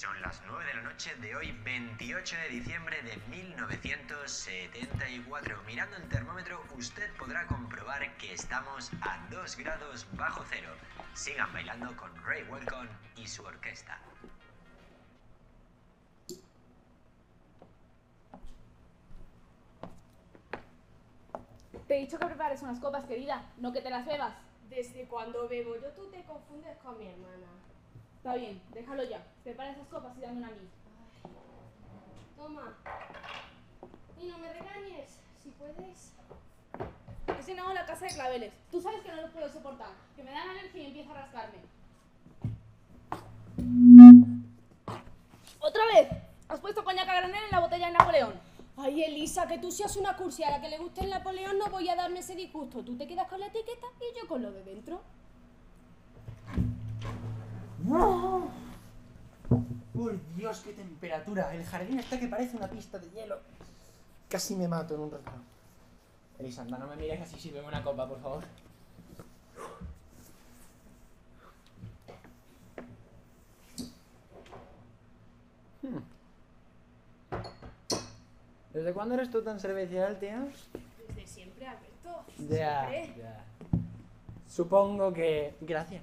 Son las 9 de la noche de hoy, 28 de diciembre de 1974. Mirando el termómetro, usted podrá comprobar que estamos a 2 grados bajo cero. Sigan bailando con Ray Welcome y su orquesta. Te he dicho que prepares unas copas, querida, no que te las bebas. ¿Desde cuando bebo yo? Tú te confundes con mi hermana. Está bien, déjalo ya. Prepara esas copas y dame una a mí. Ay. Toma. Y no me regañes, si puedes. He llenado la casa de claveles. Tú sabes que no los puedo soportar, que me dan alergia y empiezo a rascarme. ¡Otra vez! Has puesto coñac a granel en la botella de Napoleón. Ay, Elisa, que tú seas una cursi. A la que le guste el Napoleón no voy a darme ese disgusto. Tú te quedas con la etiqueta y yo con lo de dentro. ¡Por Dios, qué temperatura! El jardín está que parece una pista de hielo. Casi me mato en un rato. Elisa, anda, no me mires así, sírveme una copa, por favor. ¿Desde cuándo eres tú tan servicial, tía? Desde siempre, Alberto. Ya, Siempre. ya. Supongo que... Gracias.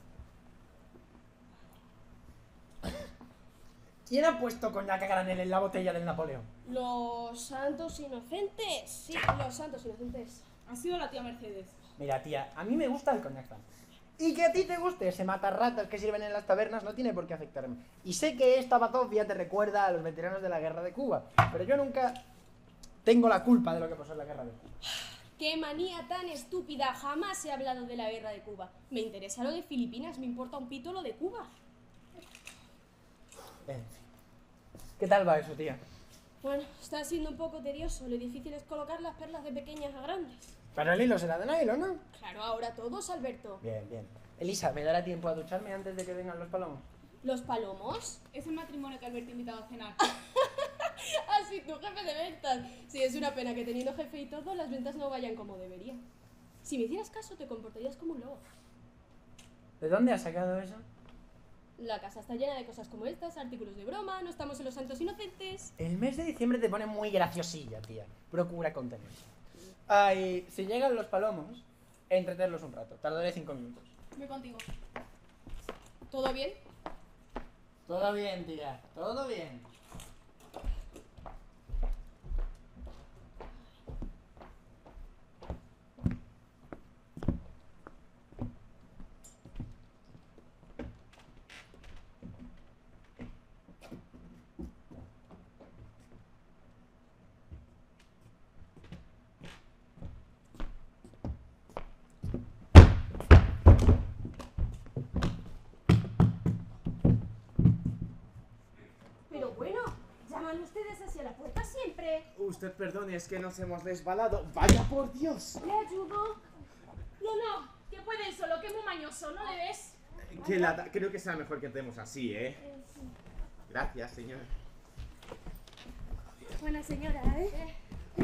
¿Quién ha puesto coñac a granel en la botella del Napoleón? Los santos inocentes. Sí, los santos inocentes. Ha sido la tía Mercedes. Mira, tía, a mí me gusta el coñac fan. Y que a ti te guste ese matarratas que sirven en las tabernas no tiene por qué afectarme. Y sé que esta bazofia te recuerda a los veteranos de la guerra de Cuba, pero yo nunca tengo la culpa de lo que pasó en la guerra de Cuba. ¡Qué manía tan estúpida! Jamás he hablado de la guerra de Cuba. Me interesa lo de Filipinas, me importa un pito lo de Cuba. En fin. ¿Qué tal va eso, tía? Bueno, está siendo un poco tedioso. Lo difícil es colocar las perlas de pequeñas a grandes. Pero el hilo será de nylon, ¿no? Claro, ahora todos, Alberto. Bien, bien. Elisa, ¿me dará tiempo a ducharme antes de que vengan los palomos? ¿Los palomos? Es el matrimonio que Alberto ha invitado a cenar. Así tu jefe de ventas. Sí, es una pena que teniendo jefe y todo, las ventas no vayan como deberían. Si me hicieras caso, te comportarías como un lobo. ¿De dónde has sacado eso? La casa está llena de cosas como estas, artículos de broma, no estamos en los santos inocentes. El mes de diciembre te pone muy graciosilla, tía. Procura contenerse. Ay, si llegan los palomos, entretenerlos un rato. Tardaré 5 minutos. Voy contigo. ¿Todo bien? Todo bien, tía. Todo bien. Pero bueno, llaman ustedes hacia la puerta siempre. Usted perdone, es que nos hemos resbalado. ¡Vaya por Dios! ¿Le ayudo? No, que puede él solo, que es muy mañoso, ¿no le ves? Qué lata. Creo que será mejor que entremos así, ¿eh? Sí. Gracias, señor. Buena señora, ¿eh?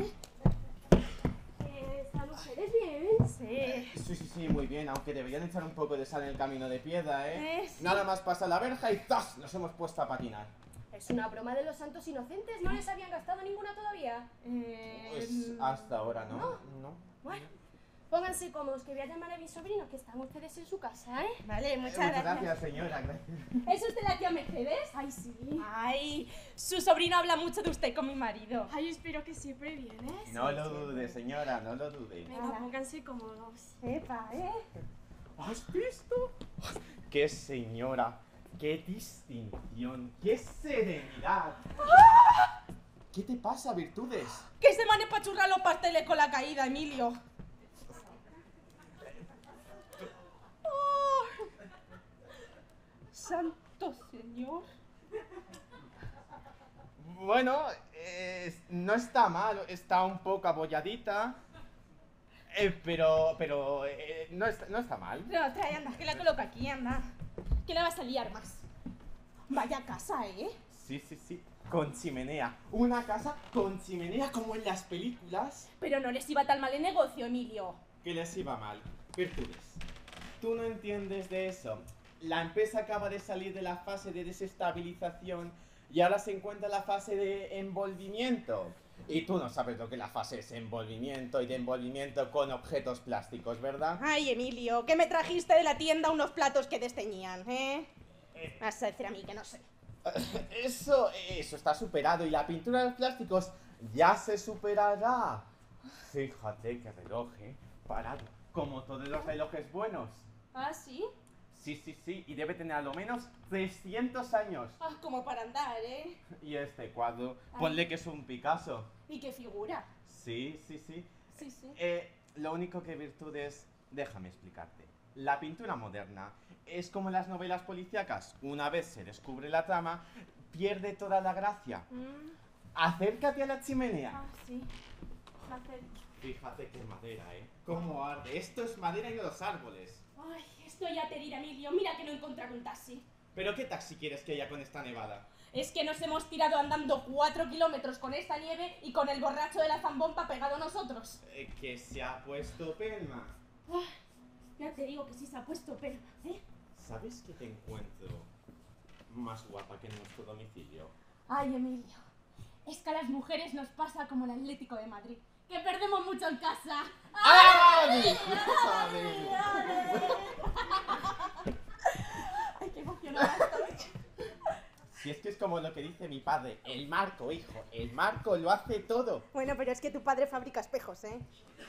¿Están ustedes bien? Sí. Sí, muy bien, aunque deberían echar un poco de sal en el camino de piedra, ¿eh? Sí. Nada más pasa la verja y ¡zas! Nos hemos puesto a patinar. Es una broma de los santos inocentes, ¿no les habían gastado ninguna todavía? Pues hasta ahora, ¿no? No. Bueno, pónganse cómodos, que voy a llamar a mi sobrino, que están ustedes en su casa, ¿eh? Vale, Muchas gracias, señora. Gracias. ¿Es usted la tía Mercedes? Ay, sí. Ay, su sobrino habla mucho de usted con mi marido. Ay, espero que siempre vienes. No lo dude, señora, no lo dude. Venga, pónganse cómodos. Epa, ¿Has visto? ¡Qué señora! ¡Qué distinción! ¡Qué serenidad! ¿Qué te pasa, Virtudes? Que se mane pa' churrar los pasteles con la caída, Emilio. Santo Señor. Bueno, no está mal, está un poco abolladita. Pero no está mal. No, trae, anda, que la coloca aquí, anda. Que la vas a liar más. Vaya casa, ¿eh? Sí, con chimenea. Una casa con chimenea como en las películas. Pero no les iba tan mal el negocio, Emilio. Que les iba mal. Virtudes. Tú no entiendes de eso. la empresa acaba de salir de la fase de desestabilización y ahora se encuentra en la fase de envolvimiento. Y tú no sabes lo que la fase es envolvimiento y de envolvimiento con objetos plásticos, ¿verdad? Ay, Emilio, que me trajiste de la tienda unos platos que desteñían, ¿eh? Vas a decir a mí que no sé. Eso está superado y la pintura de los plásticos ya se superará. Fíjate qué reloj, parado, como todos los relojes buenos. ¿Ah, sí? Sí, y debe tener a lo menos 300 años. Ah, como para andar, ¿eh? Y este cuadro, ponle que es un Picasso. ¿Y qué figura? Sí. Sí. Lo único que virtudes, déjame explicarte. La pintura moderna es como las novelas policíacas. Una vez se descubre la trama, pierde toda la gracia. Acércate a la chimenea. Ah, sí. Fíjate qué madera, Cómo arde. Esto es madera y no los árboles. Ay, esto ya te diré, Emilio. Mira que no he encontrado un taxi. ¿Pero qué taxi quieres que haya con esta nevada? Es que nos hemos tirado andando 4 kilómetros con esta nieve y con el borracho de la zambomba pegado a nosotros. Que se ha puesto pelma. Ah, ya te digo que sí se ha puesto pelma, ¿eh? ¿Sabes que te encuentro más guapa que en nuestro domicilio? Ay, Emilio, es que a las mujeres nos pasa como el Atlético de Madrid, que perdemos mucho en casa. ¡Ay! Ay, qué emocionada estoy. Si es que es como lo que dice mi padre, el marco, hijo, el marco lo hace todo. Bueno, pero es que tu padre fabrica espejos, ¿eh?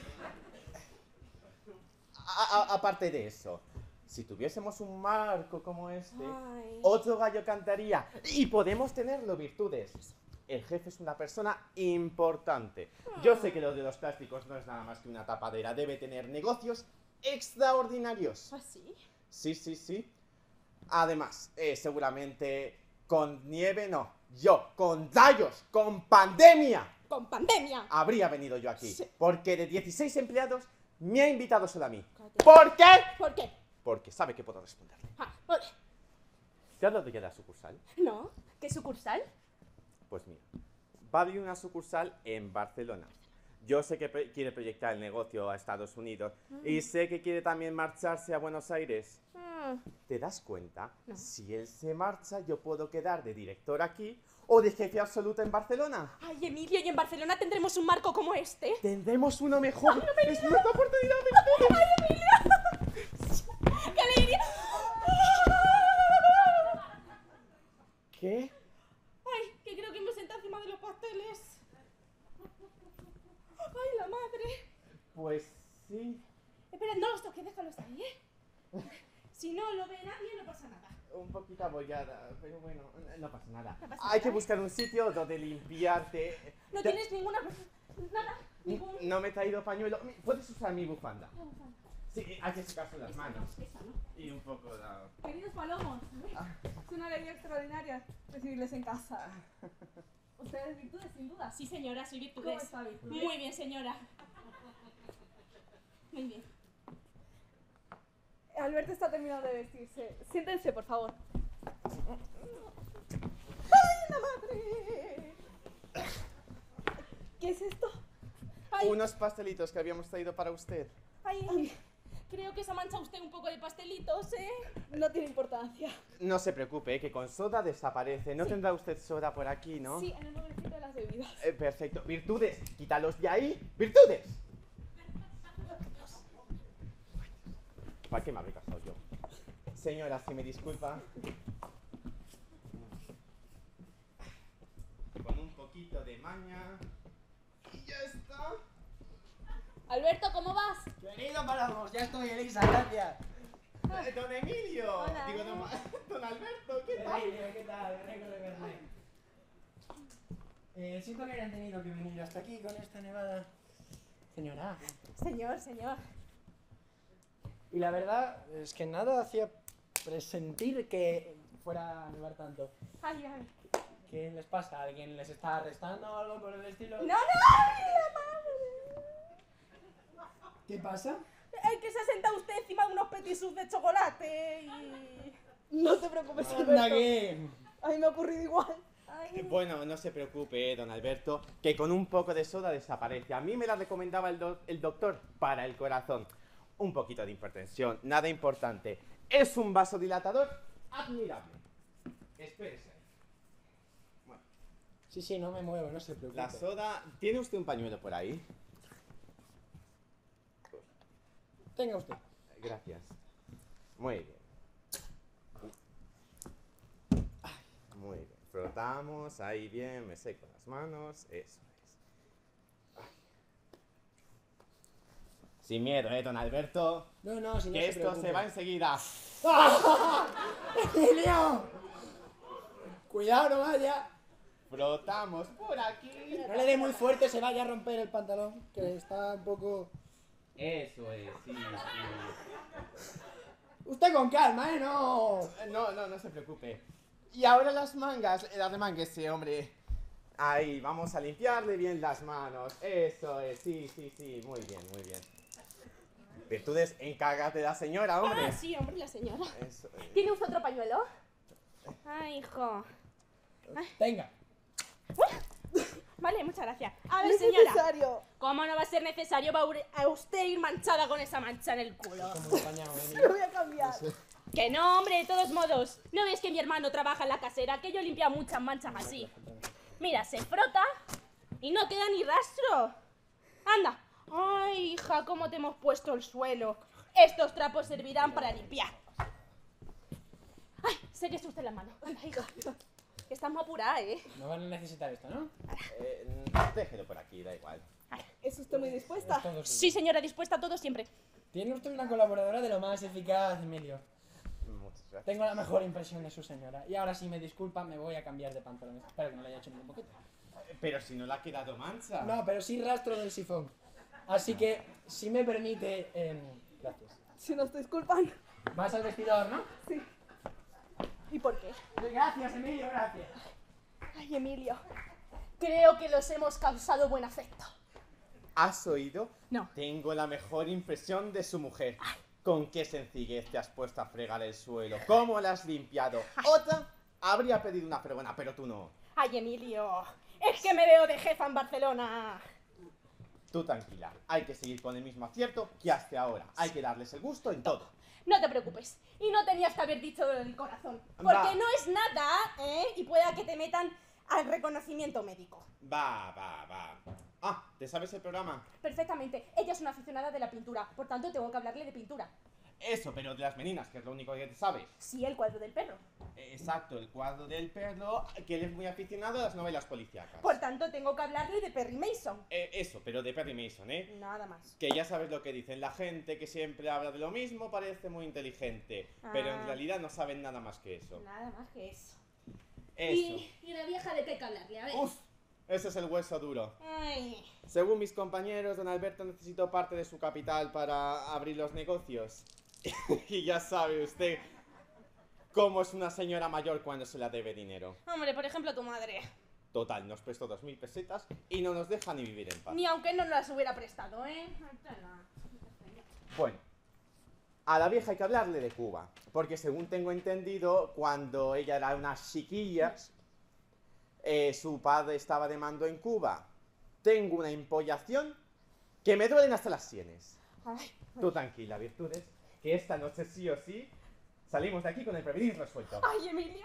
Aparte de eso, si tuviésemos un marco como este, Ay. otro gallo cantaría. Y podemos tenerlo, virtudes. El jefe es una persona importante. Yo sé que lo de los plásticos no es nada más que una tapadera. Debe tener negocios extraordinarios. ¿Ah, sí? Sí. Además, seguramente con nieve no. Yo, con rayos, con pandemia, ¡Con pandemia! habría venido yo aquí. Sí. Porque de 16 empleados me ha invitado solo a mí. Cállate. ¿Por qué? ¿Por qué? Porque sabe que puedo responderle. Ah, vale. ¿Te ha hablado ya de la sucursal? ¿No? ¿Qué sucursal? Pues mira, va a abrir una sucursal en Barcelona. Yo sé que quiere proyectar el negocio a Estados Unidos y sé que quiere también marcharse a Buenos Aires. ¿Te das cuenta? No. Si él se marcha, yo puedo quedar de director aquí o de jefe absoluto en Barcelona. Ay, Emilio, ¿y en Barcelona tendremos un marco como este? Tendremos uno mejor. Es nuestra oportunidad. ¡Qué alegría! ¿Qué? Ay, que creo que me senté encima de los pasteles. Ay, la madre. Pues sí. Espera, no los toques, déjalos ahí, ¿eh? Si no lo ve nadie, no pasa nada. Un poquito abollada, pero bueno, no pasa nada. No pasa Hay nada. que buscar un sitio donde limpiarte. No Te- tienes ninguna... Nada, ningún... No me he traído pañuelo. Puedes usar mi bufanda. Sí, hay que secarse las manos. Esa no. Y un poco de... Queridos palomos, es una alegría extraordinaria recibirles en casa. Ustedes virtudes, sin duda. Sí, señora, soy ¿Cómo virtudes. está virtudes? Muy bien, señora. Muy bien. Alberto está terminando de vestirse. Siéntense, por favor. ¡Ay, la madre! ¿Qué es esto? Ay. Unos pastelitos que habíamos traído para usted. Ay, Creo que se ha manchado usted un poco de pastelitos, ¿eh? No tiene importancia. No se preocupe, que con soda desaparece. No tendrá usted soda por aquí, ¿no? Sí, en el mueblecito de las bebidas. Perfecto. Virtudes, quítalos de ahí. ¡Virtudes! ¿Para qué me habré casado yo? Señora, si me disculpa. Con un poquito de maña. Y ya está. Alberto, ¿cómo vas? Querido Palomos, ya estoy, Elisa, gracias. Don Emilio. Hola. Digo, don Alberto, ¿qué tal? ¿Qué tal? Rico de verle. Siento que hayan tenido que venir hasta aquí con esta nevada. Señora. señor. Y la verdad es que nada hacía presentir que fuera a nevar tanto. Ay, ay. ¿Qué les pasa? ¿Alguien les está arrestando o algo por el estilo? ¡No, no! ¡Ay, la madre! ¿Qué pasa? Es que se ha sentado usted encima de unos petisús de chocolate y... No te preocupes, Anda, Alberto. que... A mí me ha ocurrido igual. Ay, Bueno, no se preocupe, don Alberto, que con un poco de soda desaparece. A mí me la recomendaba el doctor para el corazón. Un poquito de hipertensión, nada importante. Es un vasodilatador admirable. Espérese. Bueno, Sí, no me muevo, no se preocupe. la soda... ¿Tiene usted un pañuelo por ahí? Tenga usted. Gracias. Muy bien. Ay, muy bien. Frotamos, ahí bien, me seco las manos, eso es. Ay. Sin miedo, don Alberto, No, si no que se esto preocupe. se va enseguida. ¡Emilio! Cuidado, no vaya. Frotamos por aquí. No le dé muy fuerte, se vaya a romper el pantalón, que está un poco... Eso es, sí, sí. Usted con calma, No. No se preocupe. Y ahora las remánguese, hombre. Ahí, vamos a limpiarle bien las manos. Eso es, sí, muy bien. Virtudes, encárgate de la señora, hombre. Ah, sí, hombre, la señora. Eso es. ¿Tiene usted otro pañuelo? Ay, hijo. Tenga. Vale, muchas gracias. A No ver, es señora. necesario. ¿Cómo no va a ser necesario a usted ir manchada con esa mancha en el culo? Como apañado, Lo Emilio. voy a cambiar. Que no, hombre, de todos modos. ¿No ves que mi hermano trabaja en la casera? Que yo limpia muchas manchas así. Mira, se frota y no queda ni rastro. Anda. Ay, hija, cómo te hemos puesto el suelo. Estos trapos servirán para limpiar. Ay, séquese usted la mano. Anda, hija. Que estás muy apurada, ¿eh? No van a necesitar esto, ¿no? Déjelo por aquí, da igual. ¿Es usted muy dispuesta? Es todo suyo. Sí, señora, dispuesta a todo siempre. Tiene usted una colaboradora de lo más eficaz, Emilio. Muchas gracias. Tengo la mejor impresión de su señora. Y ahora, si me disculpa, me voy a cambiar de pantalones. Espero que no le haya hecho ningún poquito. Pero si no le ha quedado mancha. No, pero sí rastro del sifón. Así que, si me permite... gracias. Si nos disculpan. Vas al vestidor, ¿no? Sí. ¿Y por qué? Gracias, Emilio, gracias. Ay, Emilio. Creo que los hemos causado buen afecto. ¿Has oído? No. Tengo la mejor impresión de su mujer. Con qué sencillez te has puesto a fregar el suelo. ¿Cómo la has limpiado? Otra habría pedido una fregona, pero tú no. Ay, Emilio. Es que me veo de jefa en Barcelona. Tú tranquila. Hay que seguir con el mismo acierto que hasta ahora. Hay que darles el gusto en todo. No te preocupes. Y no tenías que haber dicho lo del corazón. Porque Va. no es nada, ¿eh? Y pueda que te metan al reconocimiento médico. Va. Ah, ¿te sabes el programa? Perfectamente. Ella es una aficionada de la pintura. Por tanto, tengo que hablarle de pintura. Eso, pero de las meninas, que es lo único que te sabes. Sí, el cuadro del perro. Exacto, el cuadro del perro, que él es muy aficionado a las novelas policíacas. Por tanto, tengo que hablarle de Perry Mason. Eso, pero de Perry Mason, ¿eh? Nada más. Que ya sabes lo que dicen, la gente que siempre habla de lo mismo parece muy inteligente, pero en Ah. realidad no saben nada más que eso. Nada más que eso. Eso. ¿Y la vieja de qué hay que hablarle? A ver. Uf, ese es el hueso duro. Ay. Según mis compañeros, don Alberto necesitó parte de su capital para abrir los negocios. Y ya sabe usted cómo es una señora mayor cuando se la debe dinero. Hombre, por ejemplo, tu madre. Total, nos prestó 2000 pesetas y no nos deja ni vivir en paz. Ni aunque no las hubiera prestado, ¿eh? Bueno, a la vieja hay que hablarle de Cuba, porque según tengo entendido, cuando ella era una chiquilla, su padre estaba de mando en Cuba. Tengo una empollación que me duelen hasta las sienes. Ay, Tú tranquila, Virtudes, que esta noche sí o sí salimos de aquí con el prevenir resuelto. ay, Emilio.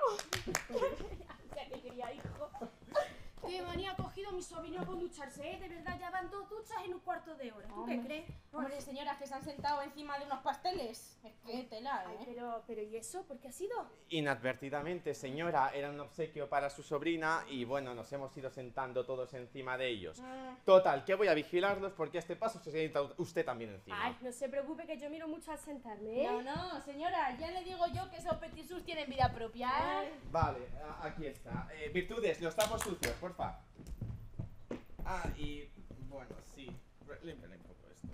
Qué alegría, hijo. Qué manía ha cogido mi sobrino con ducharse, ¿eh? De verdad, ya van 2 duchas en un cuarto de hora. ¿Tú qué crees? Hombre, señoras, que se han sentado encima de unos pasteles. Es que tela, ¿eh? Ay, pero ¿y eso? ¿Por qué ha sido? Inadvertidamente, señora, era un obsequio para su sobrina y bueno, nos hemos ido sentando todos encima de ellos. Total, que voy a vigilarlos porque a este paso se sienta usted también encima. Ay, no se preocupe que yo miro mucho al sentarme, ¿eh? No, señora, ya le digo yo que esos petisús tienen vida propia, ¿eh? Vale, aquí está. Virtudes, los trapos sucios, porfa. Ah, y bueno, sí. Límpiale un poco esto,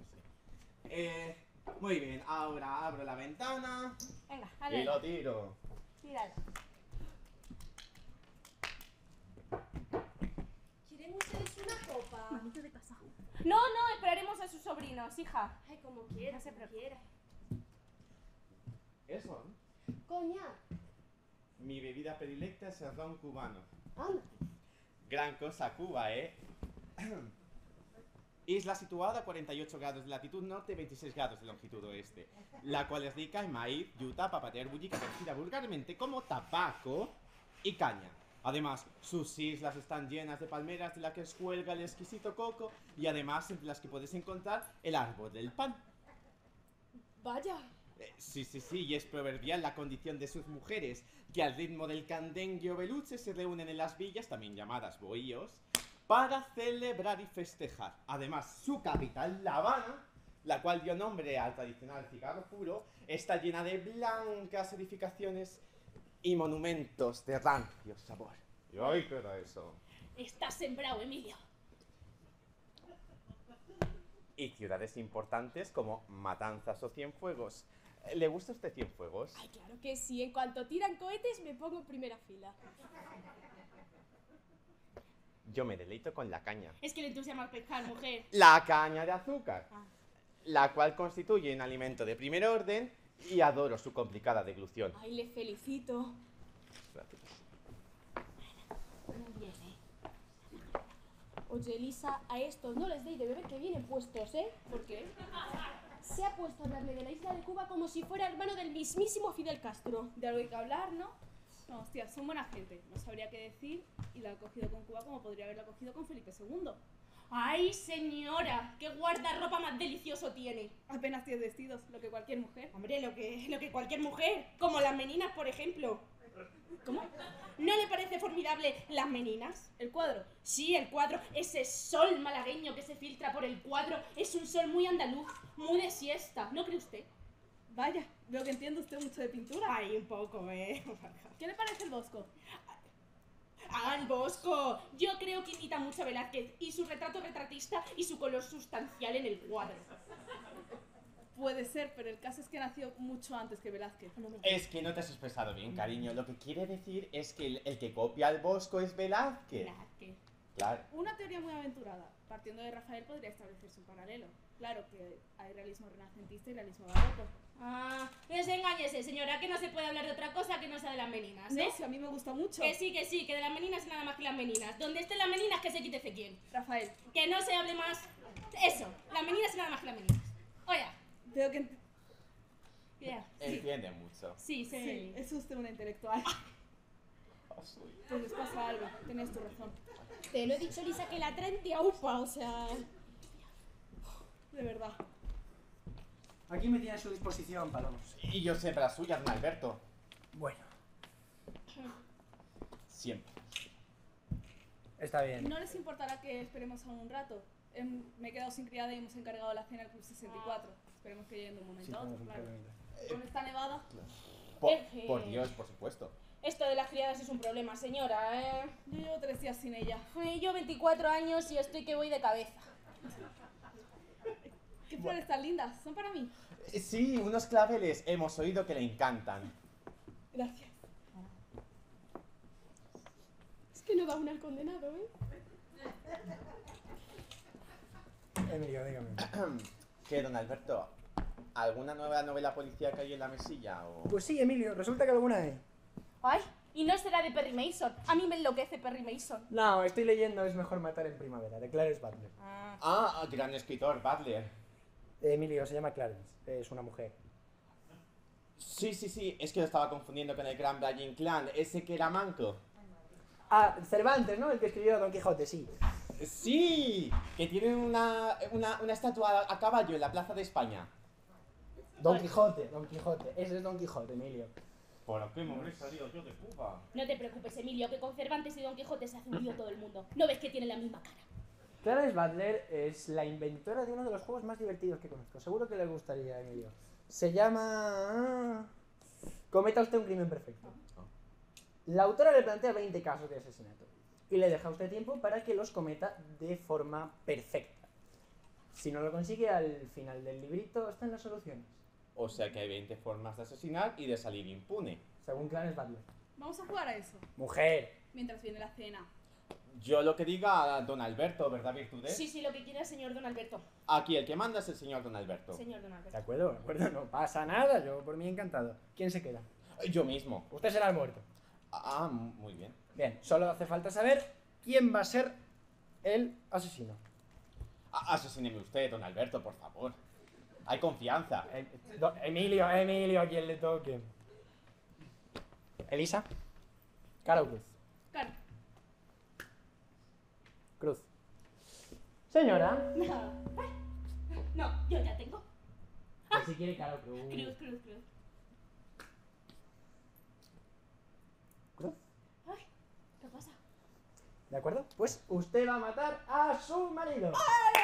sí. Muy bien, ahora abro la ventana Venga, y dale. lo tiro. Tíralo. ¿Quieren ustedes una copa? Manito de casa. No, esperaremos a sus sobrinos, hija. Ay, como quiera, No se como quiera. Eso, Coñac, mi bebida predilecta es el ron cubano. anda. Gran cosa Cuba, ¿eh? Isla situada a 48 grados de latitud norte y 26 grados de longitud oeste, la cual es rica en maíz, yuta, papater bullica, conocida vulgarmente como tabaco y caña. Además, sus islas están llenas de palmeras de las que cuelga el exquisito coco y además entre las que puedes encontrar el árbol del pan. Vaya. Sí, y es proverbial la condición de sus mujeres, que al ritmo del candengue o beluche se reúnen en las villas, también llamadas bohíos, para celebrar y festejar. Además, su capital, La Habana, la cual dio nombre al tradicional cigarro puro, está llena de blancas edificaciones y monumentos de rancio sabor. ¿Y ay, qué era eso? Estás sembrado, Emilio. Y ciudades importantes como Matanzas o Cienfuegos. ¿Le gusta a usted Cienfuegos? Ay, claro que sí. En cuanto tiran cohetes, me pongo en primera fila. Yo me deleito con la caña. Es que le entusiasma pescar, mujer. La caña de azúcar, Ah. la cual constituye un alimento de primer orden y adoro su complicada deglución. Ay, le felicito. Muy bien, Oye, Elisa, a estos no les deis de beber que vienen puestos, ¿eh? ¿Por qué? Se ha puesto a hablarme de la isla de Cuba como si fuera hermano del mismísimo Fidel Castro. De algo hay que hablar, ¿no? No, hostia, son buena gente. No sabría qué decir y la ha cogido con Cuba como podría haberla cogido con Felipe II. ¡Ay, señora! ¡Qué guardarropa más delicioso tiene! Apenas 10 vestidos, lo que cualquier mujer. Hombre, lo que cualquier mujer, como las meninas, por ejemplo. ¿Cómo? ¿No le parece formidable las meninas? ¿El cuadro? Sí, el cuadro, ese sol malagueño que se filtra por el cuadro, es un sol muy andaluz, muy de siesta, ¿no cree usted? Vaya, veo que entiende usted mucho de pintura. Ay, un poco, ¿Qué le parece el Bosco? ¡Ah, el Bosco! Yo creo que imita mucho a Velázquez, y su retrato retratista y su color sustancial en el cuadro. Puede ser, pero el caso es que nació mucho antes que Velázquez. Es que no te has expresado bien, cariño. Lo que quiere decir es que el que copia al Bosco es Velázquez. Velázquez. Claro. Una teoría muy aventurada. Partiendo de Rafael podría establecerse un paralelo. Claro que hay realismo renacentista y realismo barroco. Ah, desengáñese, señora, que no se puede hablar de otra cosa que no sea de las meninas, ¿eh? No, si a mí me gusta mucho. Que sí, que de las meninas nada más que las meninas. Donde estén las meninas, que se quite quién. Rafael, Que no se hable más. Eso, las meninas nada más que las meninas. Oiga, veo que... ya. Entiende mucho. Sí, Sí, es usted una intelectual. Pues les pasa algo, tenías tu razón. Te lo he dicho, Elisa, que la traen de aupa, o sea... De verdad. Aquí me tiene a su disposición, Palomos. Y yo siempre la suya, don Alberto. Bueno, Siempre. está bien. ¿No les importará que esperemos aún un rato? Me he quedado sin criada y hemos encargado la cena al Club 64. Esperemos que lleguen de un momento Sí, a otro, tenemos un claro. problemita. ¿Dónde está Nevada? Por Dios, por supuesto. Esto de las criadas es un problema, señora, ¿eh? Yo llevo 3 días sin ella. Ay, yo 24 años y estoy que voy de cabeza. ¿Qué flores tan lindas? ¿Son para mí? Sí, unos claveles. Hemos oído que le encantan. Gracias. Es que no da una al condenado, ¿eh? Emilio, dígame. ¿Qué, don Alberto? ¿Alguna nueva novela policíaca hay en la mesilla o...? Pues sí, Emilio, resulta que alguna hay. Ay, y no será de Perry Mason. A mí me enloquece Perry Mason. No, estoy leyendo Es mejor matar en primavera, de Clarence Butler. Ah, gran escritor, Butler. Emilio, se llama Clarence, es una mujer. Sí, es que lo estaba confundiendo con el gran Valle Inclán, ese que era manco. Ah, Cervantes, ¿no? El que escribió Don Quijote, sí. Sí, que tiene una estatua a caballo en la Plaza de España. Don Quijote, ese es Don Quijote, Emilio. ¿Por qué me habré salido yo de Cuba? No te preocupes, Emilio, que con Cervantes y Don Quijote se hace un lío todo el mundo. ¿No ves que tienen la misma cara? Clarence Butler es la inventora de uno de los juegos más divertidos que conozco. Seguro que le gustaría, Emilio. Se llama... Cometa usted un crimen perfecto. La autora le plantea 20 casos de asesinato y le deja a usted tiempo para que los cometa de forma perfecta. Si no lo consigue, al final del librito están las soluciones, O sea que hay 20 formas de asesinar y de salir impune. según Clarence Butler. Vamos a jugar a eso. ¡Mujer! Mientras viene la cena. Yo lo que diga a don Alberto, ¿verdad, Virtudes? Sí, lo que quiera el señor Don Alberto. Aquí el que manda es el señor don Alberto. Señor Don De Alberto. acuerdo, no pasa nada, yo por mí encantado. ¿Quién se queda? Yo mismo. Usted será el muerto. Ah, muy bien. Bien, solo hace falta saber quién va a ser el asesino. Asesíneme usted, don Alberto, por favor. Hay confianza. Emilio, a quien le toque. Elisa. Cara o cruz. Claro. Cruz. Señora. No, yo ya tengo. Si quiere cara o cruz. Cruz. Cruz. Ay, ¿qué pasa? ¿De acuerdo? Pues usted va a matar a su marido.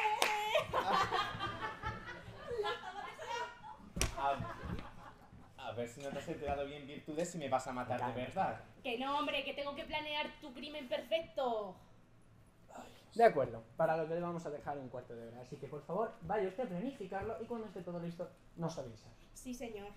A ver si no te has enterado bien, Virtudes, si me vas a matar de verdad. Que no, hombre, que tengo que planear tu crimen perfecto. De acuerdo, para lo que le vamos a dejar un cuarto de hora. Así que por favor, vaya usted a planificarlo y cuando esté todo listo, nos avisa. Sí, señor.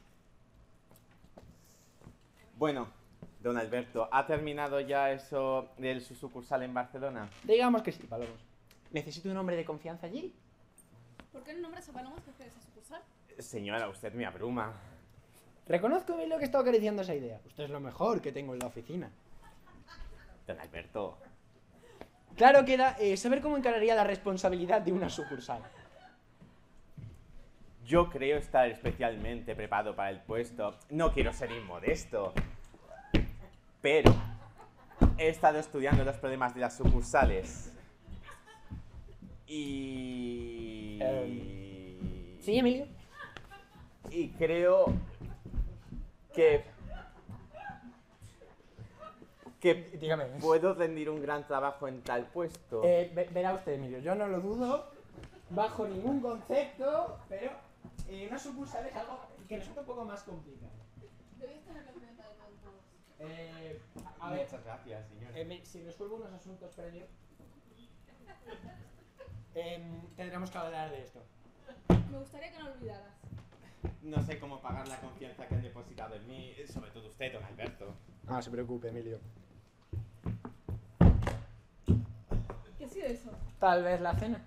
Bueno, don Alberto, ¿ha terminado ya eso de su sucursal en Barcelona? Digamos que sí, Palomos. Necesito un hombre de confianza allí. ¿Por qué no nombras a Palomos que esa sucursal? Señora, usted me abruma. Reconozco bien lo que he estado acariciando esa idea. Usted es lo mejor que tengo en la oficina. Don Alberto, Claro queda saber cómo encararía la responsabilidad de una sucursal. yo creo estar especialmente preparado para el puesto. No quiero ser inmodesto, pero he estado estudiando los problemas de las sucursales. Y... ¿Sí, Emilio? Y creo que Dígame. puedo rendir un gran trabajo en tal puesto. Verá usted, Emilio, yo no lo dudo bajo ningún concepto, pero una sucursal es algo que resulta un poco más complicado. Debías tener la cuenta de todos. A ver, Muchas gracias, señor. si resuelvo unos asuntos previos, tendremos que hablar de esto. Me gustaría que no lo olvidaras. No sé cómo pagar la confianza que han depositado en mí, sobre todo usted, don Alberto. No se preocupe, Emilio. ¿Qué ha sido eso? Tal vez la cena.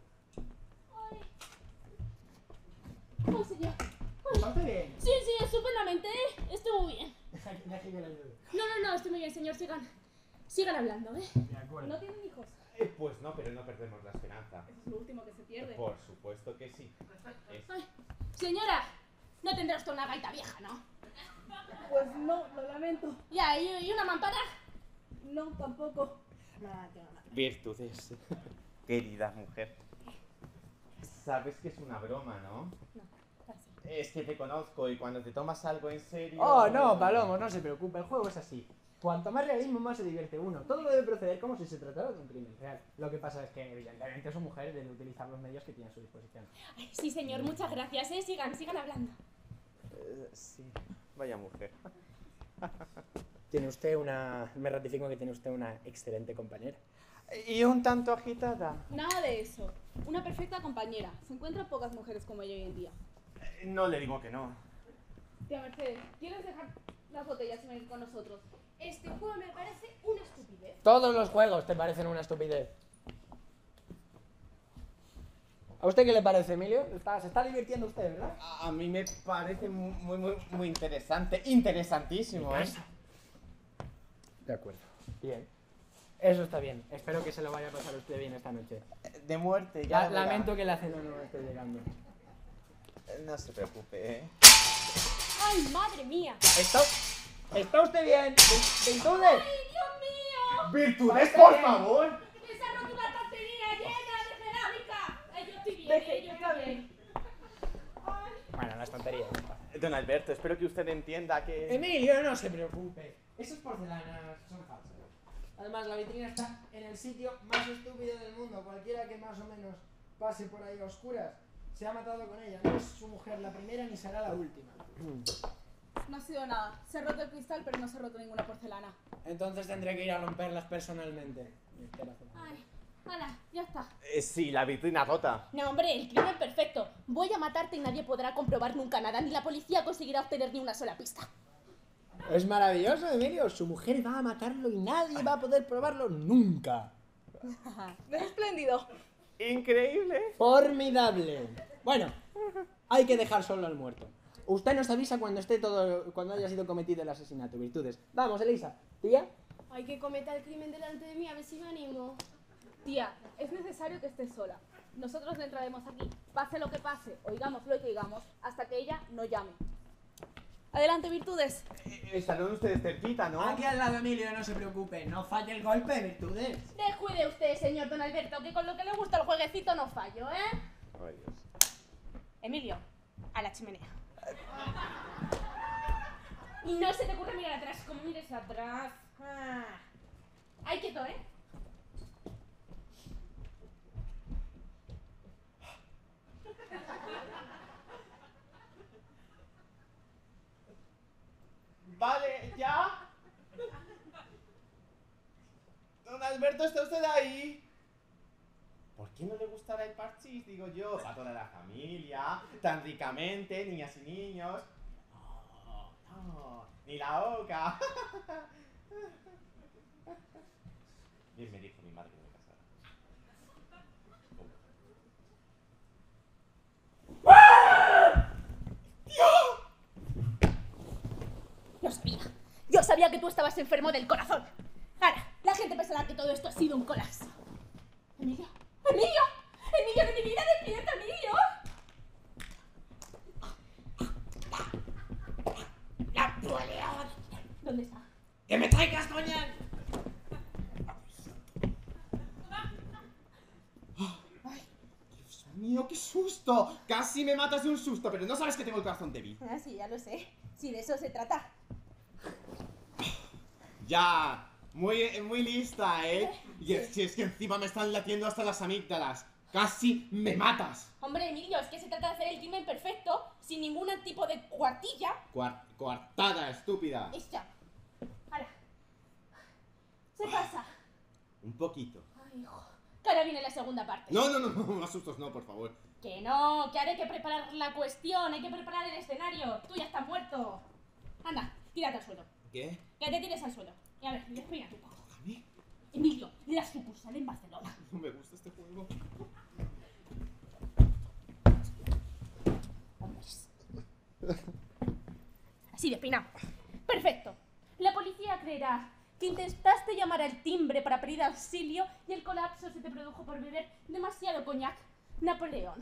Oh, señor. ¿Está usted bien? Sí, estupendamente. Estuvo muy bien. Deje que le ayude. No, estoy muy bien, señor. Sigan hablando, ¿eh? De acuerdo. ¿No tienen hijos? Pues no, pero no perdemos la esperanza. Eso es lo último que se pierde. Por supuesto que sí. Ay, señora, no tendrá usted una gaita vieja, ¿no? Pues no, lo lamento. Ya, ¿y una mampara? No, tampoco. Virtudes, querida mujer. Sabes que es una broma, ¿no? Es que te conozco y cuando te tomas algo en serio... Oh, no, Palomo, no se preocupe, el juego es así. Cuanto más realismo, más se divierte uno. Todo debe proceder como si se tratara de un crimen real. Lo que pasa es que, evidentemente, su mujer debe utilizar los medios que tiene a su disposición. Ay, sí, señor, muchas gracias, ¿eh? Sigan hablando. Sí, vaya mujer. Tiene usted una... Me ratifico que tiene usted una excelente compañera. Y un tanto agitada. Nada de eso. Una perfecta compañera. Se encuentran pocas mujeres como ella hoy en día. No le digo que no. Tía Mercedes, ¿quieres dejar las botellas y venir con nosotros? Este juego me parece una estupidez. Todos los juegos te parecen una estupidez. ¿A usted qué le parece, Emilio? Se está divirtiendo usted, ¿verdad? A mí me parece muy interesante. Interesantísimo, ¿eh? De acuerdo. Bien. Eso está bien. Espero que se lo vaya a pasar usted bien esta noche. De muerte, ya. Lamento que la cena no esté llegando. No se preocupe, ¿eh? ¡Ay, madre mía! ¿Está usted bien? ¿Virtudes? ¡Ay, Dios mío! ¡Virtudes, por favor! ¡Que se ha roto una estantería llena de cerámica! Ay, yo estoy bien, yo estoy bien. Bueno, las tonterías. Don Alberto, espero que usted entienda que... Emilio, no se preocupe. Esas porcelanas son falsas. Además, la vitrina está en el sitio más estúpido del mundo. Cualquiera que más o menos pase por ahí a oscuras se ha matado con ella. No es su mujer la primera ni será la última. No ha sido nada. Se ha roto el cristal, pero no se ha roto ninguna porcelana. Entonces tendré que ir a romperlas personalmente. Ay, hala, ya está. Sí, la vitrina rota. No, hombre, el crimen perfecto. Voy a matarte y nadie podrá comprobar nunca nada, ni la policía conseguirá obtener ni una sola pista. Es maravilloso, Emilio. Su mujer va a matarlo y nadie va a poder probarlo nunca. ¿Es espléndido? Increíble. Formidable. Bueno, hay que dejar solo al muerto. Usted nos avisa cuando cuando haya sido cometido el asesinato. Virtudes. Vamos, Elisa. Tía. Hay que cometer el crimen delante de mí, a ver si me animo. Tía, es necesario que estés sola. Nosotros le entraremos aquí, pase lo que pase, oigamos lo que oigamos, hasta que ella no llame. Adelante, Virtudes. Estarán ustedes cerquita, ¿no? Aquí al lado, Emilio, no se preocupe. No falle el golpe, Virtudes. Descuide usted, señor Don Alberto, que con lo que le gusta el jueguecito no fallo, ¿eh? Ay, Dios. Emilio, a la chimenea. Y no se te ocurre mirar atrás, como mires atrás. Ah. Ahí quieto, ¿eh? Vale, ¿ya? Don Alberto, ¿está usted ahí? ¿Por qué no le gustará el parchís, digo yo? Para toda la familia, tan ricamente, niñas y niños. No, no, ni la boca. Bien me dijo mi madre que me casara. Yo sabía que tú estabas enfermo del corazón. Ahora, la gente pensará que todo esto ha sido un colapso. Emilio, Emilio, Emilio de mi vida, despierta, Emilio. ¡Napoleón! ¿Dónde está? ¡Que me traigas, coña! Dios mío, qué susto. Casi me matas de un susto, pero no sabes que tengo el corazón débil. Ah, sí, ya lo sé. Si de eso se trata. Ya, muy lista, ¿eh? Y es que encima me están latiendo hasta las amígdalas. Casi me matas. Hombre, Emilio, es que se trata de hacer el crimen perfecto, sin ningún tipo de cuartilla. Coartada, estúpida. Esta. Ahora. Se pasa. Un poquito. Ay, hijo. Que ahora viene la segunda parte. No, asustos no, por favor. Que no, que ahora hay que preparar la cuestión, hay que preparar el escenario. Tú ya estás muerto. Anda, tírate al suelo. ¿Qué? Que te tires al suelo. Y a ver, despínate un poco. ¿A mí? Emilio, la sucursal en Barcelona. No me gusta este juego. Hombres. Así despeinado. Perfecto. La policía creerá que intentaste llamar al timbre para pedir auxilio y el colapso se te produjo por beber demasiado coñac. Napoleón.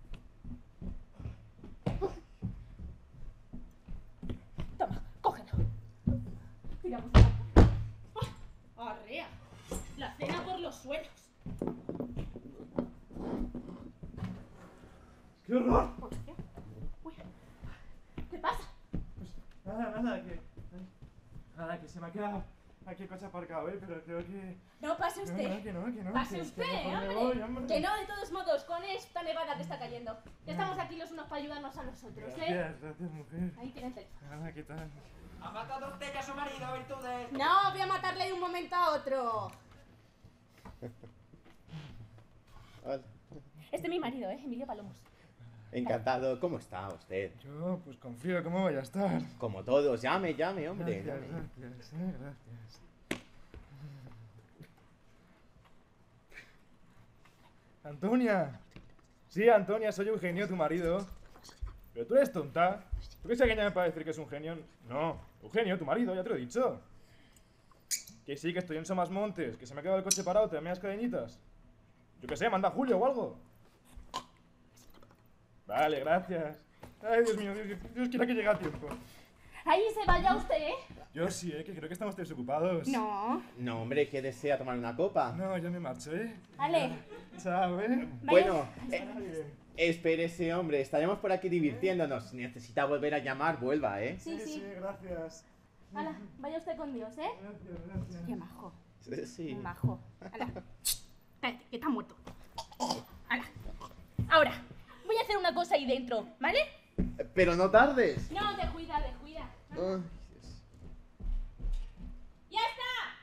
Toma, cógelo. Tiramos la puerta. ¡Ah! ¡Arrea! La cena por los suelos. ¡Qué horror! Hostia. Uy. ¿Qué pasa? Nada, que se me ha quedado aquí el coche aparcado, pero creo que... No, pase usted. Que no. Pase que usted, mejor me hombre. voy, Que no, de todos modos, con esta nevada que está cayendo. Que estamos aquí los unos para ayudarnos a los otros, ¿eh? Gracias, mujer. Ahí tiene el teléfono. Nada, ¿qué tal? ¿Ha matado usted ya a su marido, Virtudes? No, voy a matarle de un momento a otro. Hola. Este es mi marido, Emilio Palomos. Encantado. ¿Cómo está usted? Yo, pues confío, ¿cómo voy a estar? Como todos. Llame, hombre. Gracias, llame. gracias. Antonia. Sí, Antonia, soy Eugenio, tu marido. Pero tú eres tonta. ¿Tú qué se engaña para decir que es un genio? No, Eugenio, tu marido, ya te lo he dicho. Que sí, que estoy en Somasmontes, que se me ha quedado el coche parado, te dame las cadenitas. Yo qué sé, manda a Julio o algo. Vale, gracias. Ay, Dios mío, Dios quiera que llegue a tiempo. Ahí se vaya usted, ¿eh? Yo sí, que creo que estamos desocupados. No. No, hombre, ¿qué desea tomar una copa? No, yo me marcho, ¿eh? Vale. Chao, ¿eh? Bueno, espérese, hombre. Estaremos por aquí divirtiéndonos. Si necesita volver a llamar, vuelva, ¿eh? Sí, sí. Gracias. Hala, vaya usted con Dios, ¿eh? Gracias. Qué majo. Sí. Qué majo. Hala. Cállate, que está muerto. Hala. Ahora, voy a hacer una cosa ahí dentro, ¿vale? Pero no tardes. No, descuida, descuida. Ay, Dios. ¡Ya está!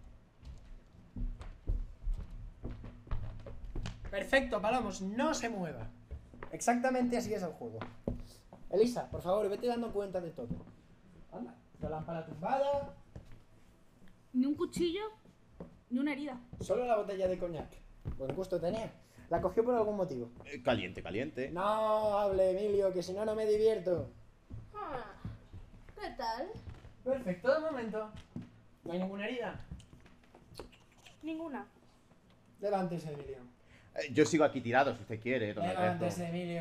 Perfecto, Palomos, no se mueva. Exactamente así es el juego. Elisa, por favor, vete dando cuenta de todo. Anda, la lámpara tumbada, Ni un cuchillo, ni una herida. solo la botella de coñac. Buen gusto tenía. La cogió por algún motivo. Caliente. No hable, Emilio, que si no, no me divierto. Ah, ¿qué tal? Perfecto, de momento. ¿No hay ninguna herida? Ninguna. Levántese, Emilio. Yo sigo aquí tirado si usted quiere, don Alberto. Levántese, Emilio.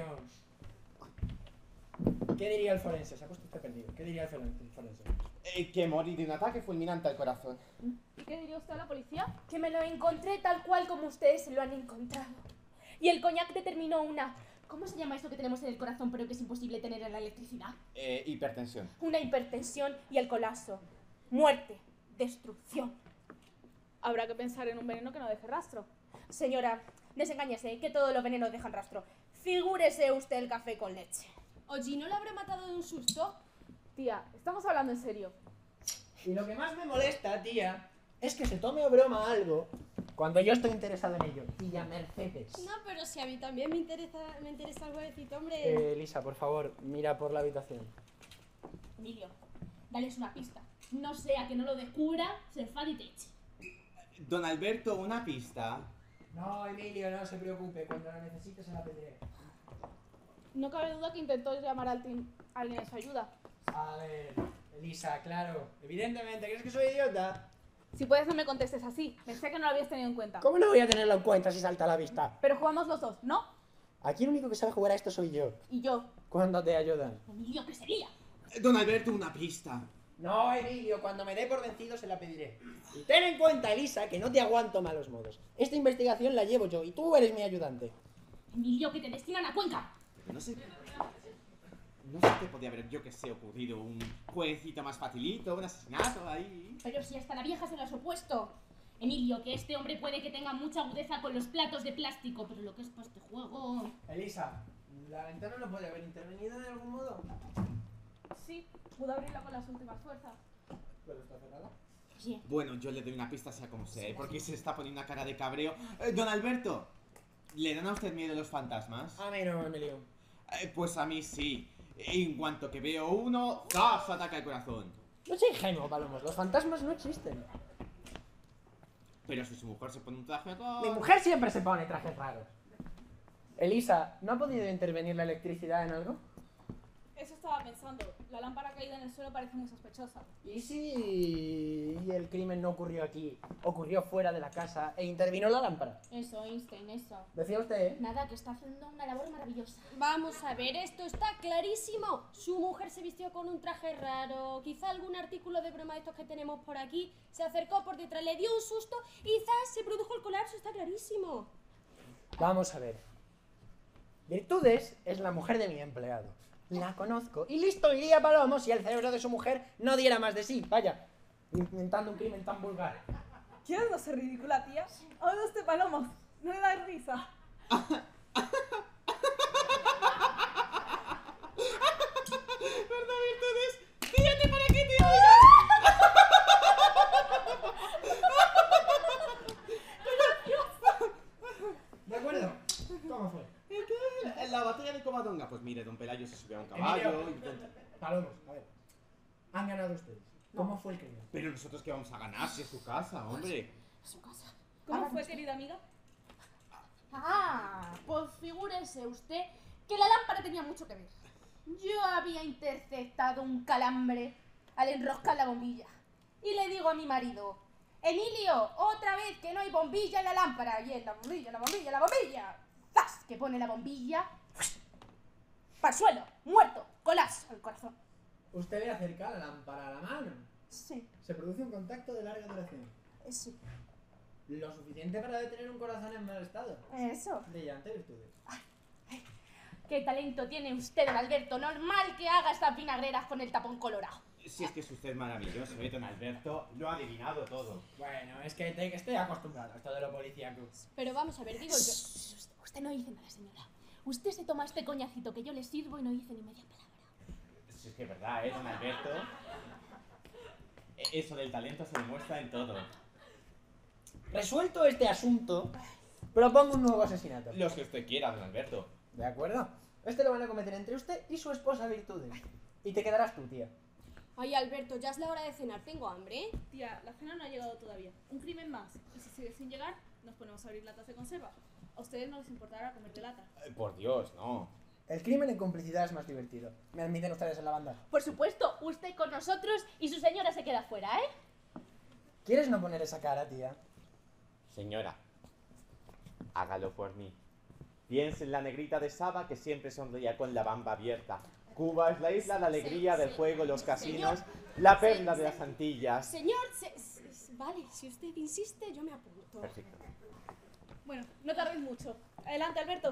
¿Qué diría el forense? Se ha puesto usted perdido. ¿Qué diría el forense? Que morí de un ataque fulminante al corazón. ¿Y qué diría usted a la policía? Que me lo encontré tal cual como ustedes se lo han encontrado. Y el coñac determinó una... ¿Cómo se llama esto que tenemos en el corazón pero que es imposible tener en la electricidad? Hipertensión. Una hipertensión y el colapso. Muerte. Destrucción. Habrá que pensar en un veneno que no deje rastro. Señora, desengáñese, que todos los venenos dejan rastro. Figúrese usted el café con leche. Oye, ¿no lo habrá matado de un susto? Tía, estamos hablando en serio. Y lo que más me molesta, tía, es que se tome a broma algo cuando yo estoy interesado en ello. Tía Mercedes. No, pero si a mí también me interesa el huevecito, hombre. Elisa, por favor, mira por la habitación. Emilio, dales una pista. No sea que no lo descubra, se enfade y te eche. Don Alberto, una pista. No, Emilio, no se preocupe. Cuando la necesite se la pediré. No cabe duda que intentó llamar al team a alguien en su ayuda. A ver, Elisa, claro. Evidentemente, ¿crees que soy idiota? Si puedes no me contestes así. Pensé que no lo habías tenido en cuenta. ¿Cómo no voy a tenerlo en cuenta si salta a la vista? Pero jugamos los dos, ¿no? Aquí el único que sabe jugar a esto soy yo. Y yo. ¿Cuándo te ayudan? Emilio, ¿qué sería? Don Alberto, una pista. No, Emilio, cuando me dé por vencido se la pediré. Y ten en cuenta, Elisa, que no te aguanto malos modos. Esta investigación la llevo yo y tú eres mi ayudante. Emilio, que te destinan a Cuenca. No sé qué podía haber, yo que sé, ocurrido. Un jueguecito más facilito, un asesinato ahí. Pero si hasta la vieja se lo has opuesto. Emilio, que este hombre puede que tenga mucha agudeza con los platos de plástico, pero lo que es para este juego... Elisa, ¿la ventana no puede haber intervenido de algún modo? Sí, pudo abrirla con las últimas fuerzas. ¿Pero está cerrada? Oye, Bueno, yo le doy una pista sea como sea, porque se está poniendo una cara de cabreo. Don Alberto, ¿le dan a usted miedo los fantasmas? A mí no, Emilio. Pues a mí sí. En cuanto que veo uno, ¡zas! Ataca el corazón. No soy ingenuo, Palomos. Los fantasmas no existen. Pero si su mujer se pone un traje todo... Mi mujer siempre se pone trajes raros. Elisa, ¿no ha podido intervenir la electricidad en algo? Eso estaba pensando. La lámpara caída en el suelo parece muy sospechosa. ¿Y si el crimen no ocurrió aquí? Ocurrió fuera de la casa e intervino la lámpara. eso, Einstein, eso. Decía usted, ¿eh? Nada, que está haciendo una labor maravillosa. Vamos a ver, esto está clarísimo. Su mujer se vistió con un traje raro. Quizá algún artículo de broma de estos que tenemos por aquí se acercó por detrás, le dio un susto y ¡zas! Se produjo el colapso, está clarísimo. Vamos a ver. Virtudes es la mujer de mi empleado. La conozco. Y listo iría Palomo si el cerebro de su mujer no diera más de sí. Vaya, inventando un crimen tan vulgar. ¿Quieres no ser ridícula, tía? Oiga usted, Palomos. No le da risa. ¿Verdad, Virtudes? ¡Fíjate para qué te ¿De acuerdo? ¿Cómo fue? En la batalla de Covadonga, pues mire, don Pelayo se subió a un caballo y... Palomos, a ver. Han ganado ustedes. ¿Cómo fue el crimen? Pero nosotros qué vamos a ganar si es su casa, hombre. Su casa. ¿Cómo fue, querida amiga? Ah, pues figúrese usted que la lámpara tenía mucho que ver. Yo había interceptado un calambre al enroscar la bombilla. Y le digo a mi marido, Emilio, otra vez que no hay bombilla en la lámpara. Y es la bombilla, la bombilla, la bombilla. ¡Zas! Que pone la bombilla para el suelo, muerto, colapso al corazón. Usted le acerca la lámpara a la mano. Sí, Se produce un contacto de larga duración. sí, Lo suficiente para detener un corazón en mal estado. eso. Brillante, Virtudes. ¿Qué talento tiene usted, don Alberto? Normal que haga estas vinagreras con el tapón colorado. Si es que es usted maravilloso, don Alberto. Lo ha adivinado todo. Bueno, es que estoy acostumbrado a esto de lo policíaco. Pero vamos a ver, digo yo... Usted no dice nada, señora. Usted se toma este coñacito que yo le sirvo y no dice ni media palabra. Si es que es verdad, don Alberto. Eso del talento se demuestra en todo. Resuelto este asunto, propongo un nuevo asesinato. Los que usted quiera, don Alberto. ¿De acuerdo? Este lo van a cometer entre usted y su esposa Virtudes. Y te quedarás tú, tía. Ay, Alberto, ya es la hora de cenar, tengo hambre, ¿eh? Tía, la cena no ha llegado todavía. Un crimen más. Y si sigue sin llegar, nos ponemos a abrir latas de conserva. A ustedes no les importará comer de lata. Por Dios, no. El crimen en complicidad es más divertido. ¿Me admiten ustedes en la banda? Por supuesto, usted con nosotros y su señora se queda fuera, ¿eh? ¿Quieres no poner esa cara, tía? Señora, Hágalo por mí. Piense en la negrita de Saba que siempre sonreía con la bamba abierta. Cuba es la isla de alegría del juego, los casinos, la perla de las Antillas. Señor, vale, si usted insiste, yo me apunto. Perfecto. Bueno, no tardéis mucho. Adelante, Alberto.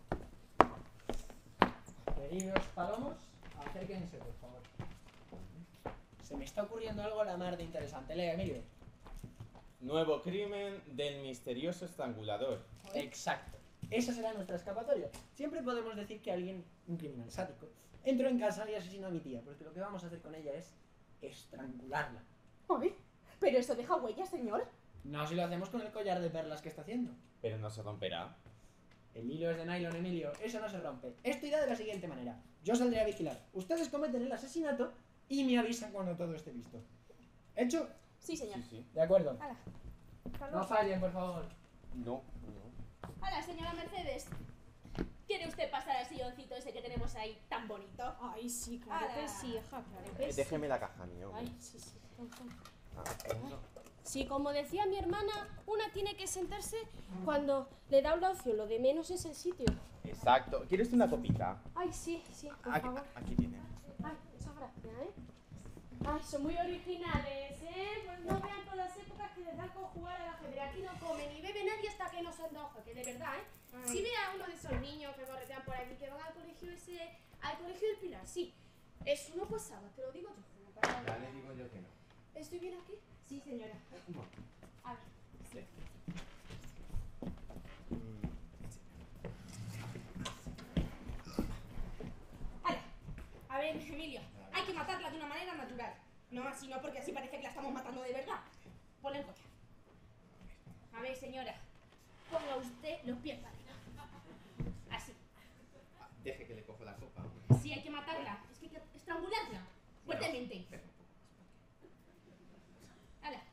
Queridos palomos, acérquense, por favor. Se me está ocurriendo algo a la mar de interesante. Lee, Emilio. Nuevo crimen del misterioso estrangulador. Exacto. Esa será nuestra escapatoria. Siempre podemos decir que alguien, un criminal sádico, entró en casa y asesinó a mi tía, porque lo que vamos a hacer con ella es estrangularla. Ay, pero eso deja huellas, señor. No si lo hacemos con el collar de perlas que está haciendo. Pero no se romperá. El hilo es de nylon, Emilio. Eso no se rompe. Esto irá de la siguiente manera. Yo saldré a vigilar. Ustedes cometen el asesinato y me avisan cuando todo esté visto. ¿Hecho? Sí, señor. Sí, sí. De acuerdo. Hala. No fallen, por favor. No. Hola, señora Mercedes. ¿Quiere usted pasar al silloncito ese que tenemos ahí tan bonito? Ay, sí, claro Ala. que sí, hija, claro que sí. Déjeme la caja, mi hombre. Ay, sí, sí. Sí, como decía mi hermana, una tiene que sentarse cuando le da una opción. Lo de menos es el sitio. Exacto. ¿Quieres una copita? Ay, sí, por Aquí, favor. aquí tiene. Ay, muchas gracias, ¿eh? Ay, son muy originales, ¿eh? Pues no vean todas las épocas que les dan con jugar al ajedrez. Aquí no come ni bebe nadie hasta que no se antoja, que de verdad, ¿eh? Si ve a uno de esos niños que corretean por aquí, que van al colegio al colegio del Pilar, sí. Eso no pasaba, te lo digo yo. Ya le digo yo que no. ¿Estoy bien aquí? Sí, señora. A ver. Sí. ¡Hala! A ver, Emilio, hay que matarla de una manera natural. No así, no, porque así parece que la estamos matando de verdad. Ponle el collar. A ver, señora, ponga usted los pies para arriba. Así. Deje que le cojo la copa. Sí, hay que matarla. Es que hay que estrangularla. Fuertemente. ¡Hala!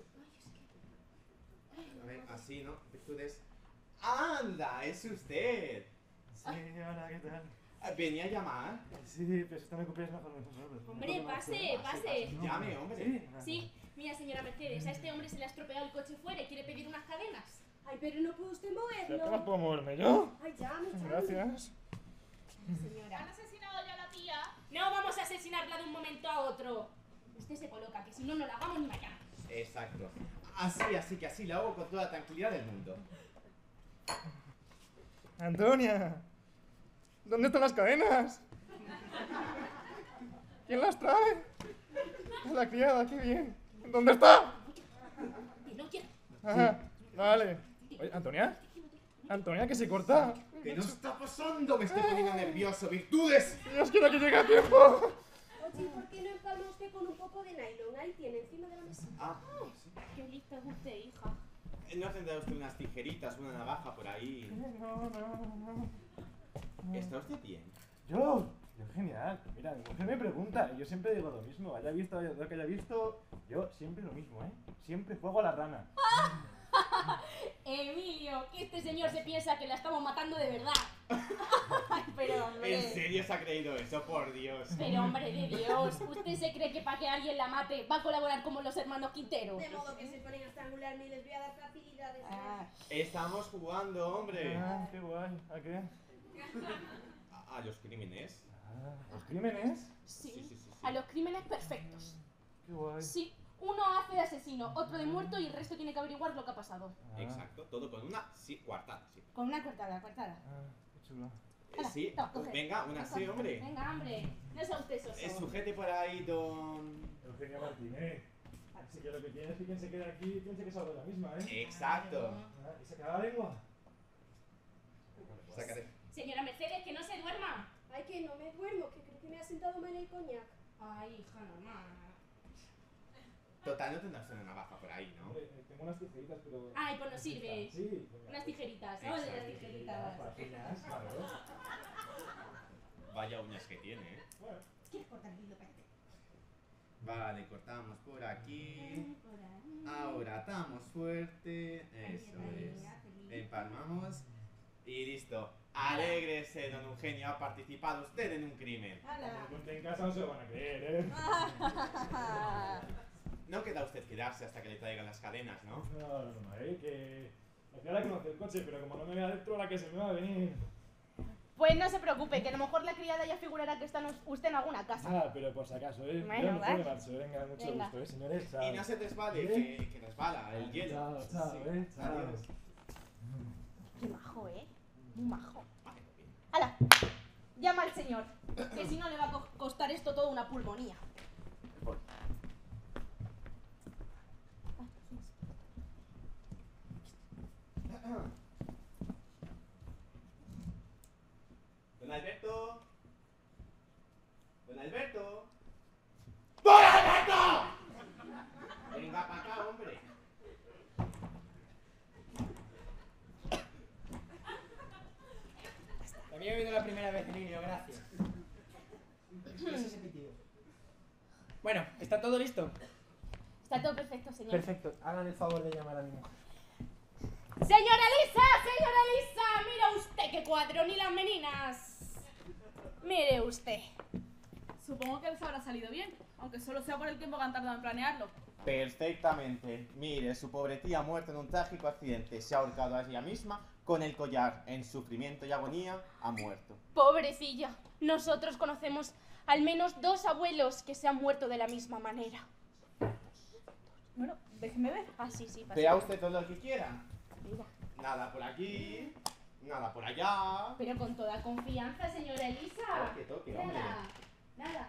A ver, así, ¿no? Virtudes. ¡Anda! ¡Es usted! Sí, hola, ¿qué tal? ¿Venía a llamar? Sí, pero si están ocupados mejor nosotros. Hombre, pase. Llame, hombre. Sí, Sí, mira, señora Mercedes, a este hombre se le ha estropeado el coche fuera y quiere pedir unas cadenas. Ay, pero no puede usted ¿Pero apenas moverlo. puedo moverme yo? Ay, llame. Gracias. Señora. ¿Han asesinado ya a la tía? No vamos a asesinarla de un momento a otro. Usted se coloca, que si no, no la hagamos ni mañana. Exacto. Así que así la hago con toda la tranquilidad del mundo. Antonia, ¿dónde están las cadenas? ¿Quién las trae? La criada, qué bien. ¿Dónde está? Que no quiero. Ah, vale. Oye, ¿Antonia? ¿Antonia, que se corta? ¿Qué nos está pasando? Me estoy poniendo nervioso. ¡Virtudes! Dios quiera que llegue a tiempo. Oye, ¿por qué no empalma usted con un poco de nylon? Ahí tiene, encima de la mesa. Ah, sí. Qué lista es usted, hija. ¿No tendrá usted unas tijeritas, una navaja por ahí? No. ¿Está usted bien? Yo genial. Mira, mi mujer me pregunta y yo siempre digo lo mismo. Haya visto lo que haya visto, yo siempre lo mismo, ¿eh? Siempre juego a la rana. Emilio, que este señor se piensa que la estamos matando de verdad. Ay, pero hombre. ¿En serio se ha creído eso? Por Dios. Pero hombre de Dios, ¿usted se cree que para que alguien la mate va a colaborar como los hermanos Quintero? De modo que se ponen a estrangularme y les voy a dar facilidades. Ah, Estamos jugando, hombre. Ah, qué guay. ¿A qué? ¿A los crímenes? Ah, ¿los crímenes? sí, a los crímenes perfectos. Qué guay. Sí, uno hace de asesino, otro de muerto y el resto tiene que averiguar lo que ha pasado. Ah, Exacto, todo con una coartada, sí. Con una cortada. Ah, qué chulo. Hala, Sí, toma, pues coge. venga, una sí, hombre. Venga, hombre. No sea usted soso. Sujete por ahí, don... Eugenia Martínez. Así que lo que tiene es que quien se queda aquí piense que es algo de la misma, ¿eh? Exacto. Ah, ¿y se acaba la lengua? Sácate. Señora Mercedes, que no se duerma. Ay, que no me duermo, que creo que me ha sentado mal el coñac. Ay, hija, normal. Total, no tendrás una navaja por ahí, ¿no? Hombre, tengo unas tijeritas, pero... Ay, pues nos sirve. Sí, venga. Unas tijeritas, Exacto. ¿sabes? Las tijeritas. Fáciles, claro. Vaya uñas que tiene, ¿eh? Bueno, ¿Quieres cortar el hilo? Espérate. Vale, cortamos por aquí. Por ahí. Ahora atamos fuerte. Eso es. Empalmamos. Y listo. Alégrese, don Eugenio. Ha participado usted en un crimen. cuando lo cuente en casa no se lo van a creer, ¿eh? No queda usted quedarse hasta que le traigan las cadenas, ¿no? No, ¿eh? Que La criada conoce el coche, pero como no me vea dentro, la que se me va a venir. Pues no se preocupe, que a lo mejor la criada ya figurará que está usted en alguna casa. Ah, pero por si acaso, ¿eh? Bueno, Yo me vale. marcho. Venga, mucho Venga. gusto, señores. Chao. Y no se resbale, ¿Eh? que resbala el hielo. Chao, chao, Sí. chao. Adiós. Qué majo, muy majo. ¡Hala! Llama al señor, que si no le va a costar esto todo una pulmonía. Voy. Don Alberto. Don Alberto. ¡Don Alberto! Venga para acá, hombre. También he oído la primera vez, niño, gracias. ¿Qué es ese pitido? Bueno, ¿está todo listo? Está todo perfecto, señor. Perfecto, hagan el favor de llamar a mi mujer. ¡Señora Elisa! ¡Mira usted qué cuadro! ¡Ni las meninas! Mire usted. Supongo que les habrá salido bien, aunque solo sea por el tiempo que han tardado en planearlo. Perfectamente. Mire, su pobre tía ha muerto en un trágico accidente. Se ha ahorcado a ella misma con el collar. En sufrimiento y agonía ha muerto. Pobrecilla. Nosotros conocemos al menos 2 abuelos que se han muerto de la misma manera. Bueno, déjeme ver. Ah, sí, pasa. Vea usted todo lo que quiera. Mira. Nada por aquí, nada por allá. Pero con toda confianza, señora Elisa. Toque, hombre. Nada.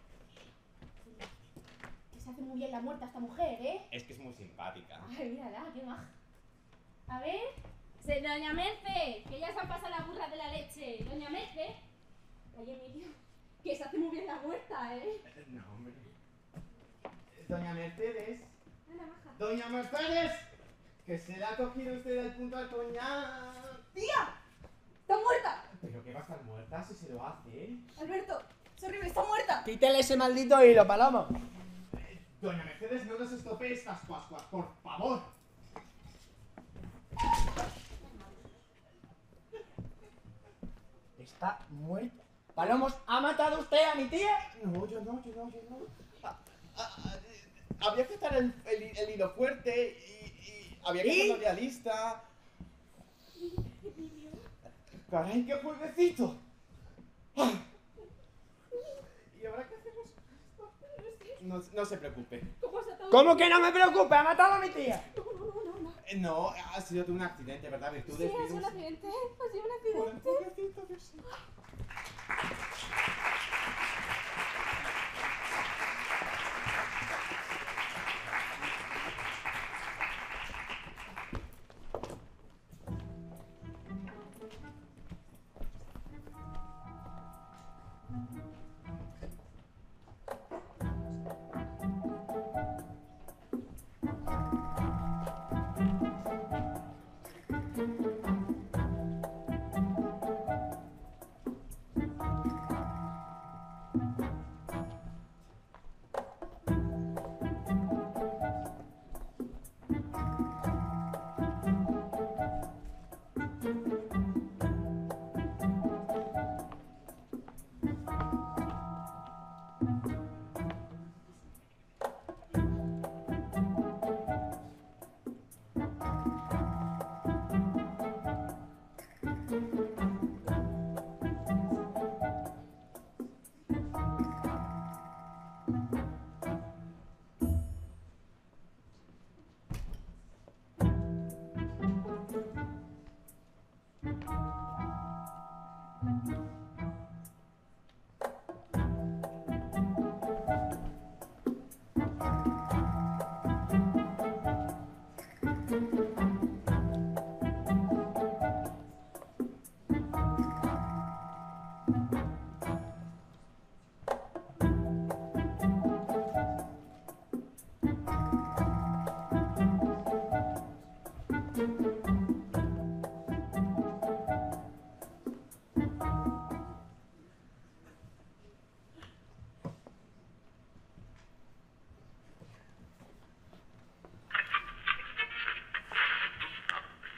Que se hace muy bien la muerta esta mujer, ¿eh? Es que es muy simpática. Ay, mírala, qué maja. A ver. Doña Merce, que ya se han pasado las burras de la leche. Doña Merce. Oye, Emilio, que se hace muy bien la muerta, ¿eh? No, hombre. Doña Mercedes. Anda, maja. Doña Mercedes. Que se la ha cogido usted al punto al coñac. ¡Tía! ¡Está muerta! Pero que va a estar muerta si se lo hace. Alberto, es horrible, está muerta. Quítale ese maldito hilo, Paloma. Doña Mercedes, no nos estropee estas Pascuas, por favor. Está muerta. Palomos, ¿ha matado usted a mi tía? No, yo no. Había que estar el hilo fuerte y había que hacerlo realista. Caray, qué jueguecito. ¿Y ahora qué hacemos? No se preocupe. ¿Cómo que no me preocupe? ¿Ha matado a mi tía? No, ha sido un accidente, ¿verdad? Virtudes, Sí, ha sido un virus. accidente. Ha sido un accidente. Pobrecito, Dios mío.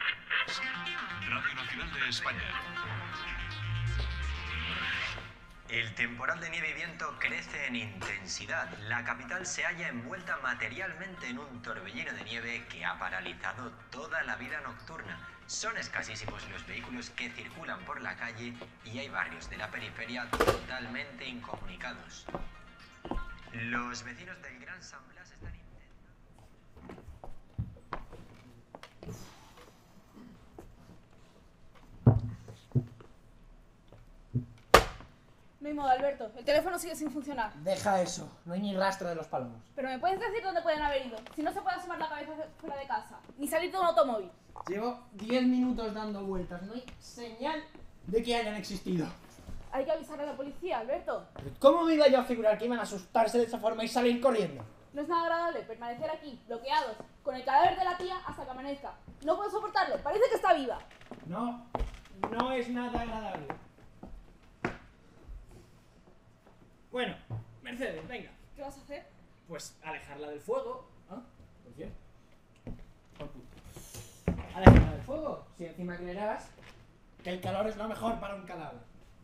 Radio Nacional de España. El temporal de nieve y viento crece en intensidad. La capital se halla envuelta materialmente en un torbellino de nieve que ha paralizado toda la vida nocturna. Son escasísimos los vehículos que circulan por la calle y hay barrios de la periferia totalmente incomunicados. Los vecinos del Gran San Blas están intentando... No hay modo, Alberto. El teléfono sigue sin funcionar. Deja eso, no hay ni rastro de los palomos. Pero ¿me puedes decir dónde pueden haber ido? Si no se puede asomar la cabeza fuera de casa, ni salir de un automóvil. Llevo 10 minutos dando vueltas, no hay señal de que hayan existido. Hay que avisar a la policía, Alberto. ¿Cómo me iba yo a figurar que iban a asustarse de esa forma y salir corriendo? No es nada agradable permanecer aquí, bloqueados, con el cadáver de la tía hasta que amanezca. No puedo soportarlo, parece que está viva. No, no es nada agradable. Bueno, Mercedes, venga. ¿Qué vas a hacer? Pues alejarla del fuego. ¿Ah? ¿Por qué? Alejarla del fuego. Si encima creerás que el calor es lo mejor para un cadáver.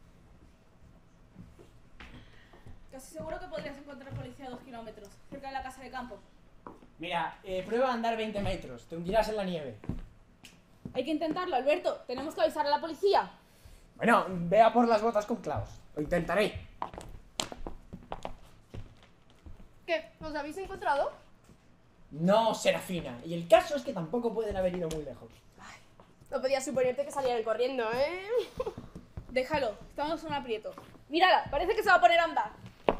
Casi seguro que podrías encontrar policía a 2 kilómetros, cerca de la casa de campo. Mira, prueba a andar 20 metros. Te hundirás en la nieve. Hay que intentarlo, Alberto. Tenemos que avisar a la policía. Bueno, vea por las botas con clavos. Lo intentaré. ¿Qué? ¿Os habéis encontrado? No, Serafina. Y el caso es que tampoco pueden haber ido muy lejos. No podías suponerte que salieran corriendo, ¿eh? Déjalo, estamos en un aprieto. Mírala, parece que se va a poner a andar.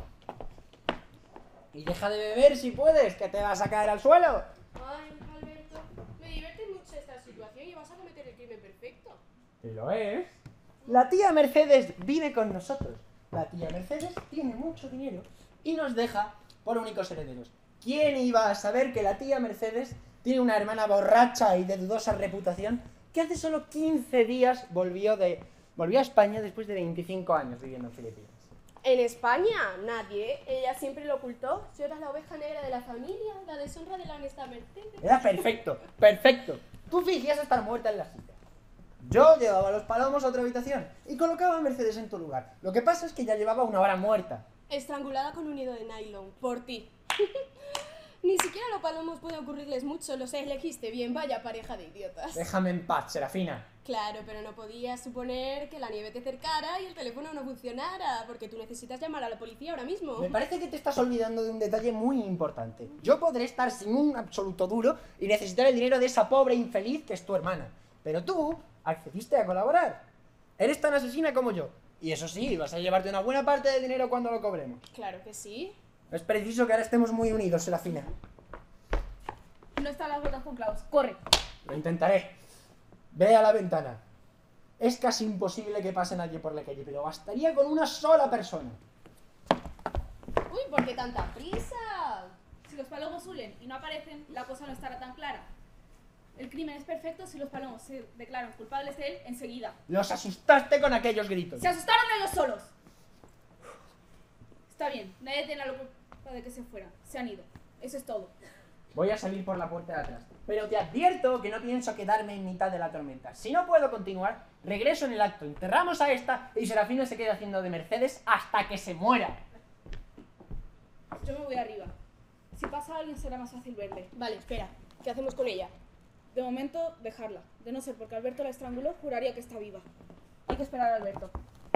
Y deja de beber si puedes, que te vas a caer al suelo. Ay, Alberto, me divierte mucho esta situación y vas a cometer el crimen perfecto. ¿Y lo es? La tía Mercedes vive con nosotros. La tía Mercedes tiene mucho dinero y nos deja por únicos herederos. ¿Quién iba a saber que la tía Mercedes tiene una hermana borracha y de dudosa reputación que hace solo 15 días volvió a España después de 25 años viviendo en Filipinas? En España, nadie. Ella siempre lo ocultó. Yo era la oveja negra de la familia, la deshonra de la honesta Mercedes. Era perfecto, perfecto. Tú fingías estar muerta en la silla. Yo llevaba los palomos a otra habitación y colocaba a Mercedes en tu lugar. Lo que pasa es que ya llevaba una hora muerta. Estrangulada con un hilo de nylon. Por ti. Ni siquiera a los palomos puede ocurrirles mucho. Los elegiste bien. Vaya pareja de idiotas. Déjame en paz, Serafina. Claro, pero no podías suponer que la nieve te cercara y el teléfono no funcionara, porque tú necesitas llamar a la policía ahora mismo. Me parece que te estás olvidando de un detalle muy importante. Yo podré estar sin un absoluto duro y necesitar el dinero de esa pobre infeliz que es tu hermana. Pero tú accediste a colaborar. Eres tan asesina como yo. Y eso sí, vas a llevarte una buena parte del dinero cuando lo cobremos. Claro que sí. Es preciso que ahora estemos muy unidos, Serafina. No están las botas con clavos. ¡Corre! Lo intentaré. Ve a la ventana. Es casi imposible que pase nadie por la calle, pero bastaría con una sola persona. Uy, ¿por qué tanta prisa? Si los palomos huyen y no aparecen, la cosa no estará tan clara. El crimen es perfecto si los palomos se declaran culpables de él enseguida. Los asustaste con aquellos gritos. ¡Se asustaron ellos solos! Está bien, nadie tiene la culpa de que se fueran. Se han ido. Eso es todo. Voy a salir por la puerta de atrás. Pero te advierto que no pienso quedarme en mitad de la tormenta. Si no puedo continuar, regreso en el acto. Enterramos a esta y Serafina se queda haciendo de Mercedes hasta que se muera. Yo me voy arriba. Si pasa alguien será más fácil verle. Vale, espera. ¿Qué hacemos con ella? De momento, dejarla. De no ser porque Alberto la estranguló, juraría que está viva. Hay que esperar a Alberto.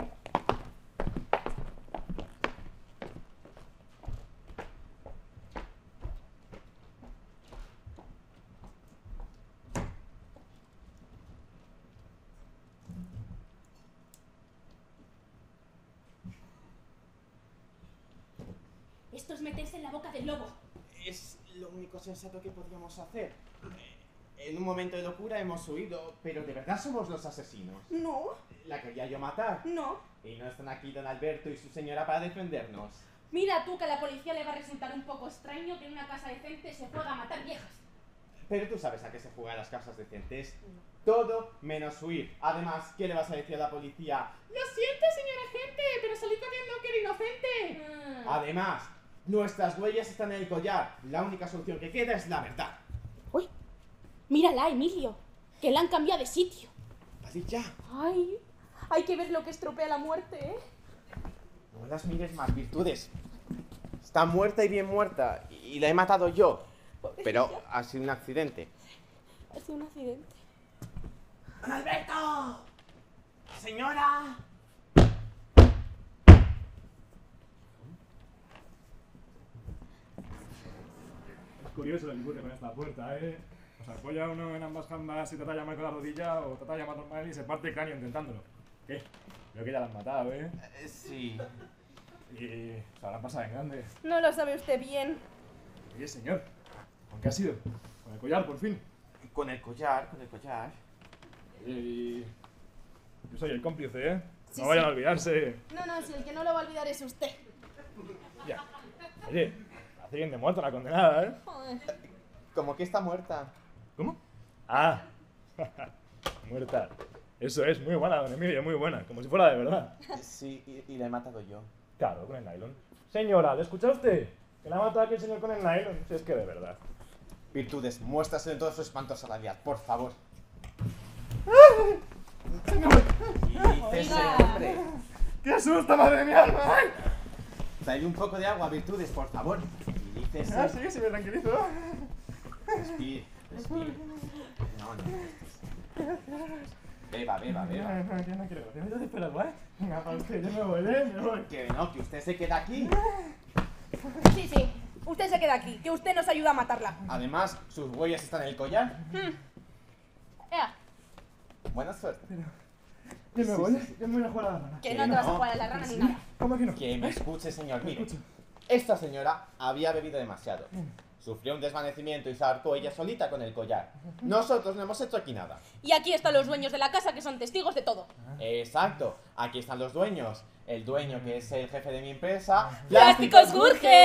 Esto es meterse en la boca del lobo. Es lo único sensato que podríamos hacer. En un momento de locura hemos huido, pero ¿de verdad somos los asesinos? No, La quería yo matar. no. Y no están aquí don Alberto y su señora para defendernos. Mira tú que a la policía le va a resultar un poco extraño que en una casa decente se pueda matar viejas. Pero tú sabes a qué se juegan las casas decentes. Todo menos huir. Además, ¿qué le vas a decir a la policía? Lo siento, señora agente, pero salí corriendo que era inocente. Además, nuestras huellas están en el collar. La única solución que queda es la verdad. Uy, mírala, Emilio, que la han cambiado de sitio. Vale, ya. Ay, hay que ver lo que estropea la muerte, ¿eh? No las mires más, Virtudes. Está muerta y bien muerta. Y la he matado yo. Pero ha sido un accidente. Ha sido un accidente. ¡Don Alberto! ¡Señora! Es curioso el embute con esta puerta, ¿eh? O sea, apoya uno en ambas jambas y trata de llamar con la rodilla o trata de llamar normal y se parte el cráneo intentándolo. ¿Qué? Creo que ya la han matado, ¿eh? Sí. Y se habrán pasado en grande. No lo sabe usted bien. Oye, señor, ¿con qué ha sido? Con el collar, por fin. Con el collar, con el collar. Oye, y... Yo soy el cómplice, ¿eh? Sí, No vayan sí. a olvidarse. No, si el que no lo va a olvidar es usted. Ya. Oye, hace bien de muerta la condenada, ¿eh? Joder. Como que está muerta. ¿Cómo? Ah, muerta. Eso es, muy buena, don Emilio, muy buena. Como si fuera de verdad. Sí, y la he matado yo. Claro, con el nylon. Señora, ¿le escucha usted? Que la ha matado aquí el señor con el nylon. Si es que de verdad. Virtudes, muéstrase en todo su espanto salarial, por favor. Y dices, hombre. ¡Qué asusta, madre mía! ¡Ay! Trae un poco de agua, Virtudes, por favor. Y dices, Ah, sí, sí, me tranquilizo. respire, respire. No. Beba, beba, beba. No, yo no quiero. Yo te espero, ¿eh? Venga, para usted, yo me voy, ¿eh? Me voy. Que no, que usted se queda aquí. Sí, usted se queda aquí, que usted nos ayuda a matarla. Además, sus huellas están en el collar. Ea, Buena suerte. Yo me voy, yo me voy a jugar a la rana. que no te vas a jugar a la rana ni nada. ¿Cómo que no? Que me escuche, señor. Mire, Escucho. esta señora había bebido demasiado. Sufrió un desvanecimiento y se ahorcó ella solita con el collar. Nosotros no hemos hecho aquí nada. Y aquí están los dueños de la casa que son testigos de todo. Exacto. Aquí están los dueños. El dueño, que es el jefe de mi empresa. ¡Plásticos Gurge!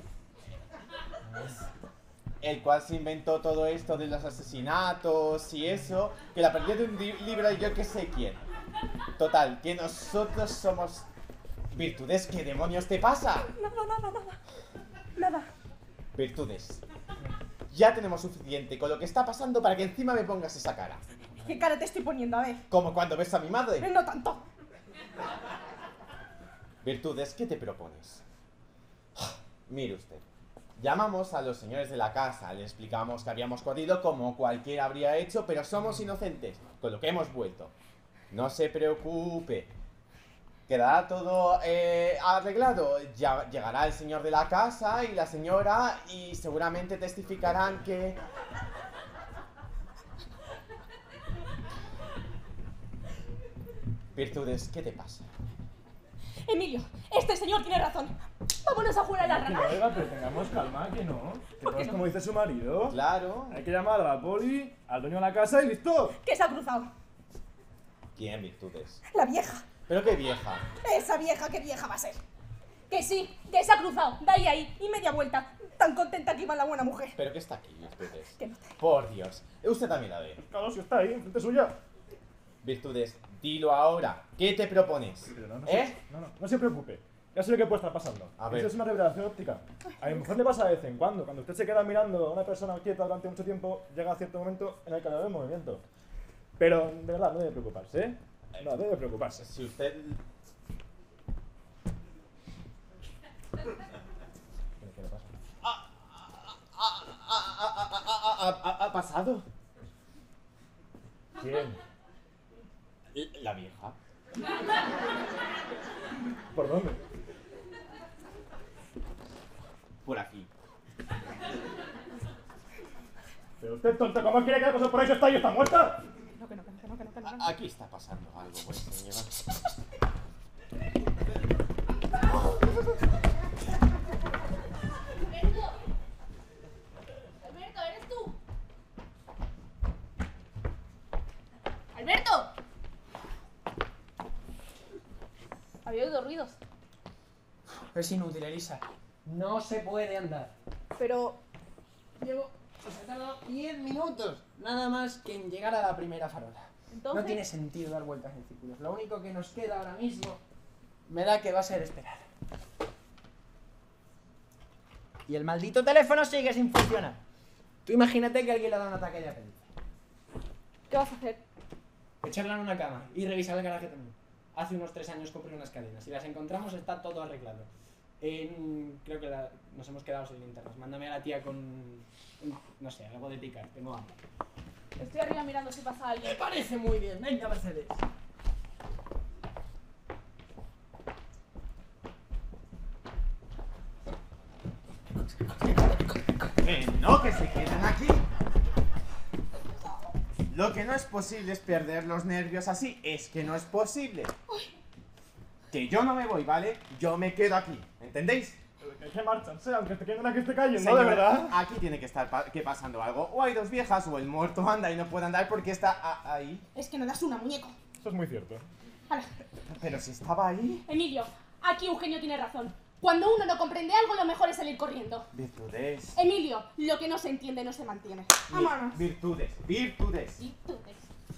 El cual se inventó todo esto de los asesinatos y eso. Que la perdió de un libro y yo que sé quién. Total, que nosotros somos... Virtudes, ¿qué demonios te pasa? Nada. Virtudes. Ya tenemos suficiente con lo que está pasando para que encima me pongas esa cara. ¿Qué cara te estoy poniendo? A ver. Como cuando ves a mi madre. No tanto. Virtudes, ¿qué te propones? Mire usted. Llamamos a los señores de la casa, le explicamos que habíamos corrido como cualquiera habría hecho, pero somos inocentes, con lo que hemos vuelto. No se preocupe. Quedará todo arreglado. Ya llegará el señor de la casa y la señora y seguramente testificarán que... Virtudes, ¿qué te pasa? Emilio, este señor tiene razón. Vámonos a jugar a la Que no, rana. oiga, pero tengamos calma, que no. Que todo es como dice su marido. Claro. Hay que llamar a la poli, al dueño de la casa y listo. Que se ha cruzado. ¿Quién, Virtudes? La vieja. Pero qué vieja. Esa vieja, ¿qué vieja va a ser? Que sí, que se ha cruzado. De ahí y media vuelta. Tan contenta que iba la buena mujer. ¿Pero qué está aquí, Virtudes? Que no te... Por Dios. Usted también la ve. Claro, si está ahí, enfrente suya. Virtudes, dilo ahora. ¿Qué te propones? Pero no, no se preocupe. Ya sé lo que puede estar pasando. A ver. Eso es una revelación óptica. A mi mujer le pasa de vez en cuando. Cuando usted se queda mirando a una persona quieta durante mucho tiempo, llega a cierto momento en el que le ve el movimiento. Pero, de verdad, no debe preocuparse, ¿eh? No, debe preocuparse. Si usted... ¿Qué le pasa? ¿Ha pasado? ¿Quién? La vieja. ¿Por dónde? Por aquí. Pero usted, tonto, ¿cómo quiere que la cosa por ahí se está y está muerta? Aquí está pasando algo, pues, señora. Alberto, ¿eres tú? ¡Alberto! Había oído ruidos. Es inútil, Elisa. No se puede andar. Pero Llevo... Os he tardado 10 minutos. Nada más que en llegar a la primera farola. entonces... No tiene sentido dar vueltas en círculos. Lo único que nos queda ahora mismo me da que va a ser esperar. Y el maldito teléfono sigue sin funcionar. Tú imagínate que alguien le da un ataque de apéndice. ¿Qué vas a hacer? Echarla en una cama y revisar el garaje también. hace unos 3 años compré unas cadenas. Si las encontramos está todo arreglado. Creo que nos hemos quedado sin linternas. Mándame a la tía con, no sé, algo de picar. Tengo hambre. Estoy arriba mirando si pasa alguien. Me parece muy bien. Venga, Mercedes. No, que se queden aquí. Lo que no es posible es perder los nervios así. Es que no es posible. Que yo no me voy, ¿vale? Yo me quedo aquí. ¿Entendéis? Hay que marcharse, aunque esté queden aquí esté cayendo, Señora, de verdad. aquí tiene que estar pasando algo. O hay dos viejas o el muerto anda y no puede andar porque está ahí. Es que no das una, muñeco. Eso es muy cierto. Hala. Pero si estaba ahí. Emilio, aquí Eugenio tiene razón. Cuando uno no comprende algo, lo mejor es salir corriendo. Virtudes. Emilio, lo que no se entiende no se mantiene. Vámonos. Virtudes. Virtudes. Virtudes.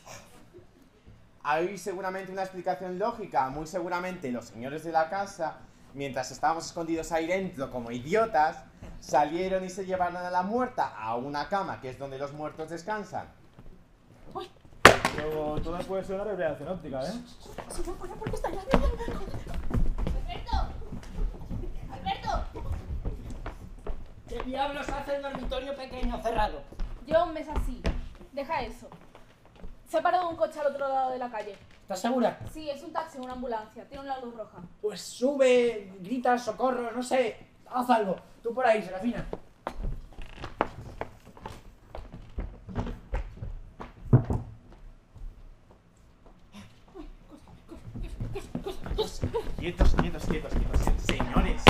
Hay seguramente una explicación lógica. Muy seguramente los señores de la casa, mientras estábamos escondidos ahí dentro como idiotas, salieron y se llevaron a la muerta a una cama, que es donde los muertos descansan. Pero todo puede ser una revelación óptica, ¿eh? Si no fuera porque está allá. ¡Alberto! ¡Alberto! ¿Qué diablos hace el dormitorio pequeño cerrado? Lleva un mes así. Deja eso. Se ha parado un coche al otro lado de la calle. ¿Estás segura? Sí, es un taxi, una ambulancia. Tiene una luz roja. Pues sube, grita, socorro, no sé. Haz algo. Tú por ahí, Serafina. Quietos, quietos, quietos, quietos. Señores.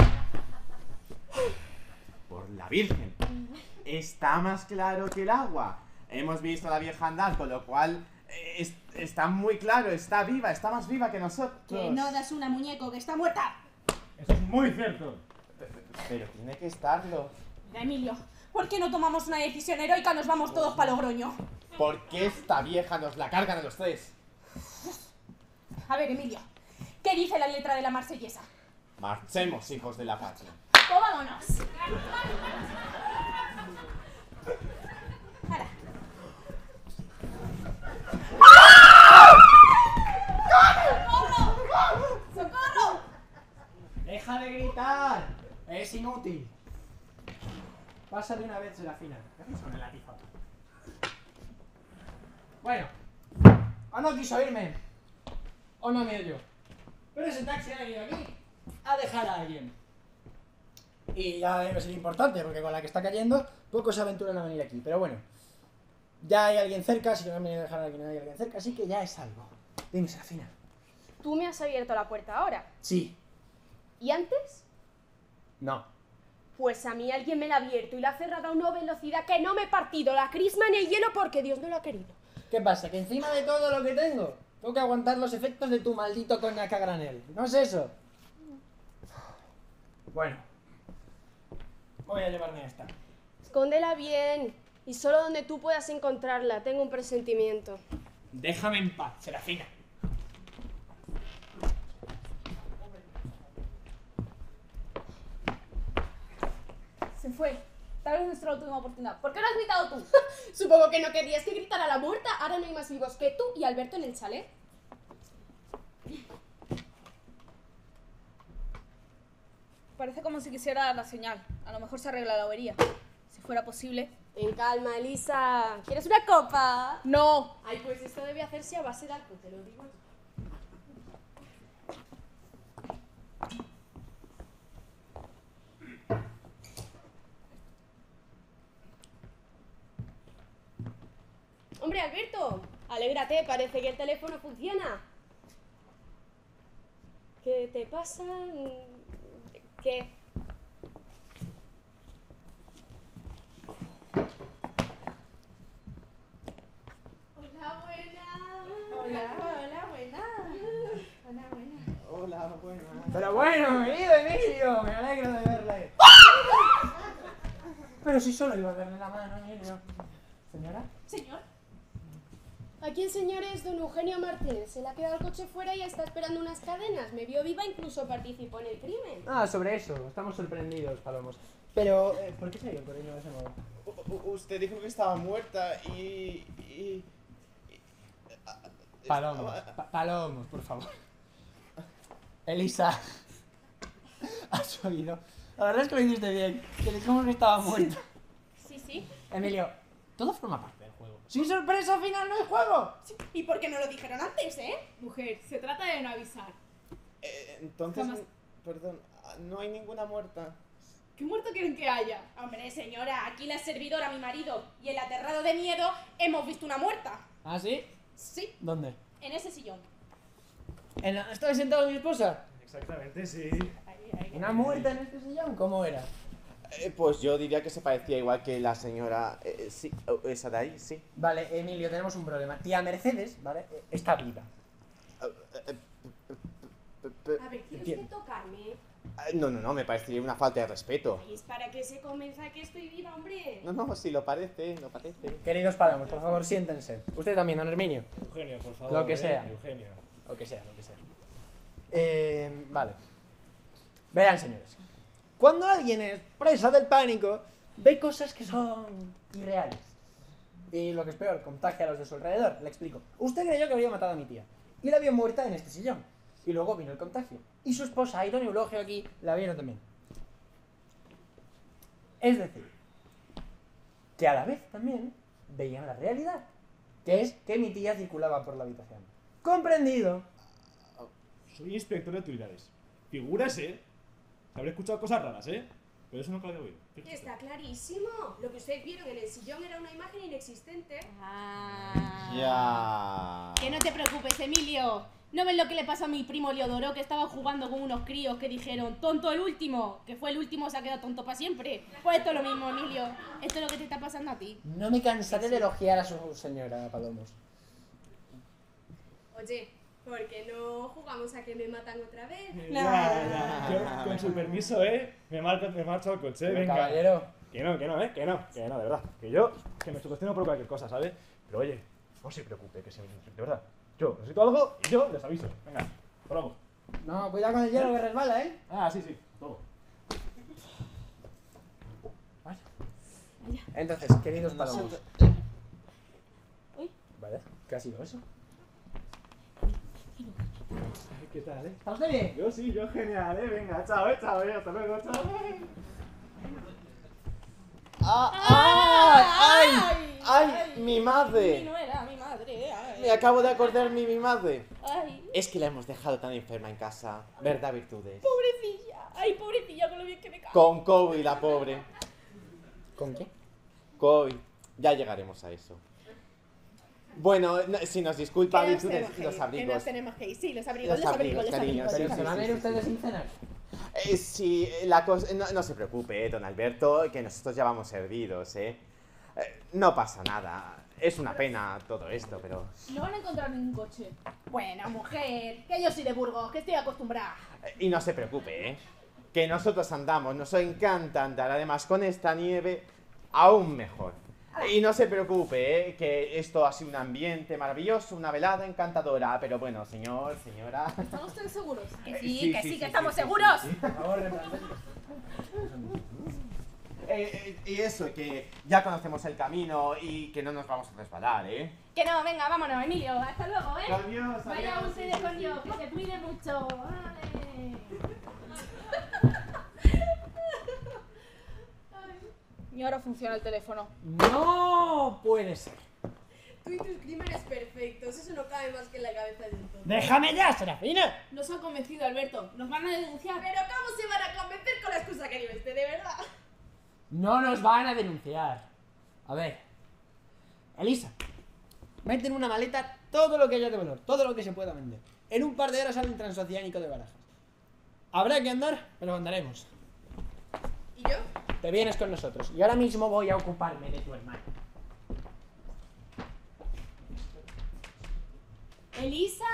Por la Virgen. Está más claro que el agua. Hemos visto a la vieja andar, con lo cual está muy claro, está viva, está más viva que nosotros. Que no das una, muñeco, que está muerta. Eso es muy cierto. Pero tiene que estarlo. Mira, Emilio, ¿por qué no tomamos una decisión heroica y nos vamos todos para Logroño? Porque esta vieja nos la cargan a los tres. A ver, Emilio, ¿qué dice la letra de la marsellesa? Marchemos, hijos de la patria. Pues vámonos. Ahora. ¡Socorro! ¡Deja de gritar! Es inútil. Pasa de una vez, Serafina. ¿Qué haces con el látigo? Bueno. O no quiso irme. O no me oyó. Pero ese taxi ha venido aquí a dejar a alguien. Y ya debe ser importante, porque con la que está cayendo, pocos se aventuran a venir aquí. Pero bueno. Ya hay alguien cerca, si no han venido a dejar a alguien, hay alguien cerca, así que ya es algo. Dime, Serafina. ¿Tú me has abierto la puerta ahora? Sí. ¿Y antes? No. Pues a mí alguien me la ha abierto y la ha cerrado a una velocidad que no me he partido la crisma en el hielo porque Dios no lo ha querido. ¿Qué pasa? ¿Que encima de todo lo que tengo que aguantar los efectos de tu maldito coñac a granel? ¿No es eso? Bueno. Voy a llevarme esta. Escóndela bien y solo donde tú puedas encontrarla. Tengo un presentimiento. Déjame en paz, Serafina. Se fue. Tal vez nuestra última oportunidad. ¿Por qué no has gritado tú? Supongo que no querrías que gritara la muerta. Ahora no hay más vivos que tú y Alberto en el chalet. Parece como si quisiera dar la señal. A lo mejor se arregla la avería. Si fuera posible. En calma, Elisa. ¿Quieres una copa? ¡No! Ay, pues esto debe hacerse a base de alcohol, te lo digo. Hombre, Alberto, alégrate, parece que el teléfono funciona. ¿Qué te pasa? ¿Qué? Hola, buena. Hola, hola, buena. Hola, buena. Hola, buena. Pero bueno, querido Emilio, me alegro de verle. Pero si solo iba a darle la mano, Emilio. ¿Señora? Señor. Aquí el señor es don Eugenio Martínez. Se le ha quedado el coche fuera y está esperando unas cadenas. Me vio viva, incluso participó en el crimen. Ah, sobre eso. Estamos sorprendidos, Palomos. Pero, ¿por qué se ha ido corriendo de ese modo? Usted dijo que estaba muerta Palomos, Palomos, por favor. Elisa, has oído. La verdad es que lo hiciste bien. Que dijimos que estaba muerto. Sí, sí. Emilio, todo forma parte del juego. Sin sorpresa al final no hay juego. ¿Y por qué no lo dijeron antes, Mujer, se trata de no avisar. Entonces, Jamás. perdón, no hay ninguna muerta. ¿Qué muerto quieren que haya? Hombre, señora, aquí la servidora, mi marido, y el aterrado de miedo, hemos visto una muerta. ¿Ah, sí? Sí, ¿Dónde? en ese sillón. ¿Estaba sentada mi esposa? Exactamente, sí. ¿Una muerta en este sillón? ¿Cómo era? Pues yo diría que se parecía igual que la señora... sí, esa de ahí, sí. Vale, Emilio, tenemos un problema. Tía Mercedes, ¿vale? Está viva. A ver, ¿quiere Entiendo. usted tocarme? No, me parecería una falta de respeto. Es para que se convenza que estoy viva, hombre. No, si lo parece, lo parece. Queridos páramos, por favor, siéntense. Usted también, don Herminio. Eugenio, por favor. Lo que sea. Eugenio. Lo que sea. Vale. Verán, señores. Cuando alguien es presa del pánico, ve cosas que son irreales. Y lo que es peor, contagia a los de su alrededor. Le explico. Usted creyó que había matado a mi tía. Y la vio muerta en este sillón. Y luego vino el contagio. Y su esposa, y don Eulogio aquí, la vieron también. Es decir, que a la vez también veían la realidad. Que es que mi tía circulaba por la habitación. ¿Comprendido? Soy inspector de utilidades. Figuras, Habré escuchado cosas raras, pero eso nunca lo había oído. Fíjese. Está clarísimo. Lo que ustedes vieron en el sillón era una imagen inexistente. Ya. Que no te preocupes, Emilio. ¿No ves lo que le pasó a mi primo Leodoro, que estaba jugando con unos críos que dijeron tonto el último? Que fue el último, se ha quedado tonto para siempre. Pues esto es lo mismo, Emilio. Esto es lo que te está pasando a ti. No me cansaré de elogiar a su señora Palomos. Oye, ¿por qué no jugamos a que me matan otra vez? Ya. Yo, con su permiso, me marcho al coche, venga. Caballero. Que no, de verdad. Que me sugestiono por cualquier cosa, ¿sabes? Pero oye, no se preocupe, de verdad. Yo necesito algo y yo les aviso. Venga, vamos. No, cuidado con el hielo que resbala, ¿eh? Ah, sí, todo. Vale. Entonces, queridos Palomos. Uy. Vale, ¿qué ha sido eso? ¿Qué tal, ¿Está usted bien? Yo genial, venga, chao, hasta luego, chao. ¡Ay! ¡Mi madre! No era mi madre. Ay. Me acabo de acordar mi madre. Ay, Es que la hemos dejado tan enferma en casa. ¿Verdad, Virtudes? pobrecilla. Ay, pobrecilla, con lo bien que me cago. Con COVID, la pobre. ¿Con qué? COVID. Ya llegaremos a eso. Bueno, si nos disculpa, Virtudes, los Que abrigos. nos tenemos que ir, sí, los abrigos, Los abrigos, cariño, ¿Pero sí, se van a ir sí, ustedes sí. sin cenar? Sí, la cosa... No se preocupe, don Alberto, que nosotros ya vamos servidos, no pasa nada. Es una pena todo esto, pero... No van a encontrar ningún coche. Bueno, mujer, que yo soy de Burgos, que estoy acostumbrada. Y no se preocupe, que nosotros andamos, nos encanta andar, además con esta nieve, aún mejor. Y no se preocupe, que esto ha sido un ambiente maravilloso, una velada encantadora, pero bueno, señora... ¿Están ustedes seguros? Que sí, sí, que sí, sí, sí, que sí, estamos sí, seguros. Por favor, reprended. Y eso, que ya conocemos el camino y que no nos vamos a resbalar, Que no, venga, vámonos, Emilio. Hasta luego, Adiós, Vaya adiós. ustedes con Dios, que se cuide mucho. Vale. Y ahora funciona el teléfono. No puede ser. Tú y tus crímenes perfectos, eso no cabe más que en la cabeza de un tonto. ¡Déjame ya, Serafina! Nos ha convencido, Alberto. Nos van a denunciar. Pero ¿cómo se van a convencer con la excusa que dio este, de verdad? No nos van a denunciar. A ver. Elisa, mete en una maleta todo lo que haya de valor, todo lo que se pueda vender. En un par de horas sale el transoceánico de Barajas. Habrá que andar, pero andaremos. ¿Y yo? Te vienes con nosotros. Y ahora mismo voy a ocuparme de tu hermano. ¡Elisa!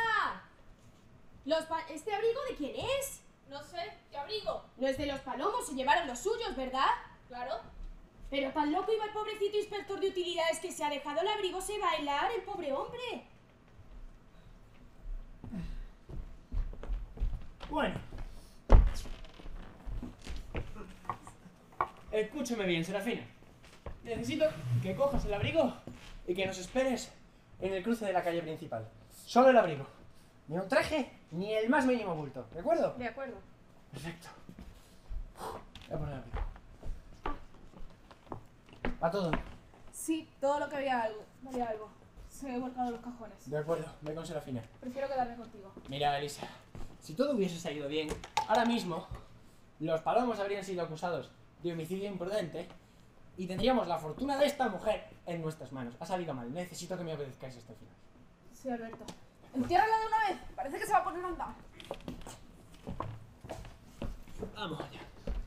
¿Este abrigo de quién es? No sé, ¿qué abrigo? No es de los Palomos, se llevaron los suyos, ¿verdad? Claro. Pero tan loco iba el pobrecito inspector de utilidades que se ha dejado el abrigo se bailar, el pobre hombre. Bueno. Escúchame bien, Serafina. Necesito que cojas el abrigo y que nos esperes en el cruce de la calle principal. Solo el abrigo. Ni un traje, Ni el más mínimo bulto, ¿de acuerdo? De acuerdo. Perfecto. Voy a poner el pico. ¿Va todo? Sí, todo lo que había algo. Valía algo. Se he volcado los cajones. De acuerdo, voy con Serafina. Prefiero quedarme contigo. Mira, Elisa, si todo hubiese salido bien, ahora mismo los palomos habrían sido acusados de homicidio imprudente y tendríamos la fortuna de esta mujer en nuestras manos. Ha salido mal, necesito que me obedezcáis hasta el final. Sí, Alberto. Entiérrala de una vez. Parece que se va a poner a andar. Vamos allá.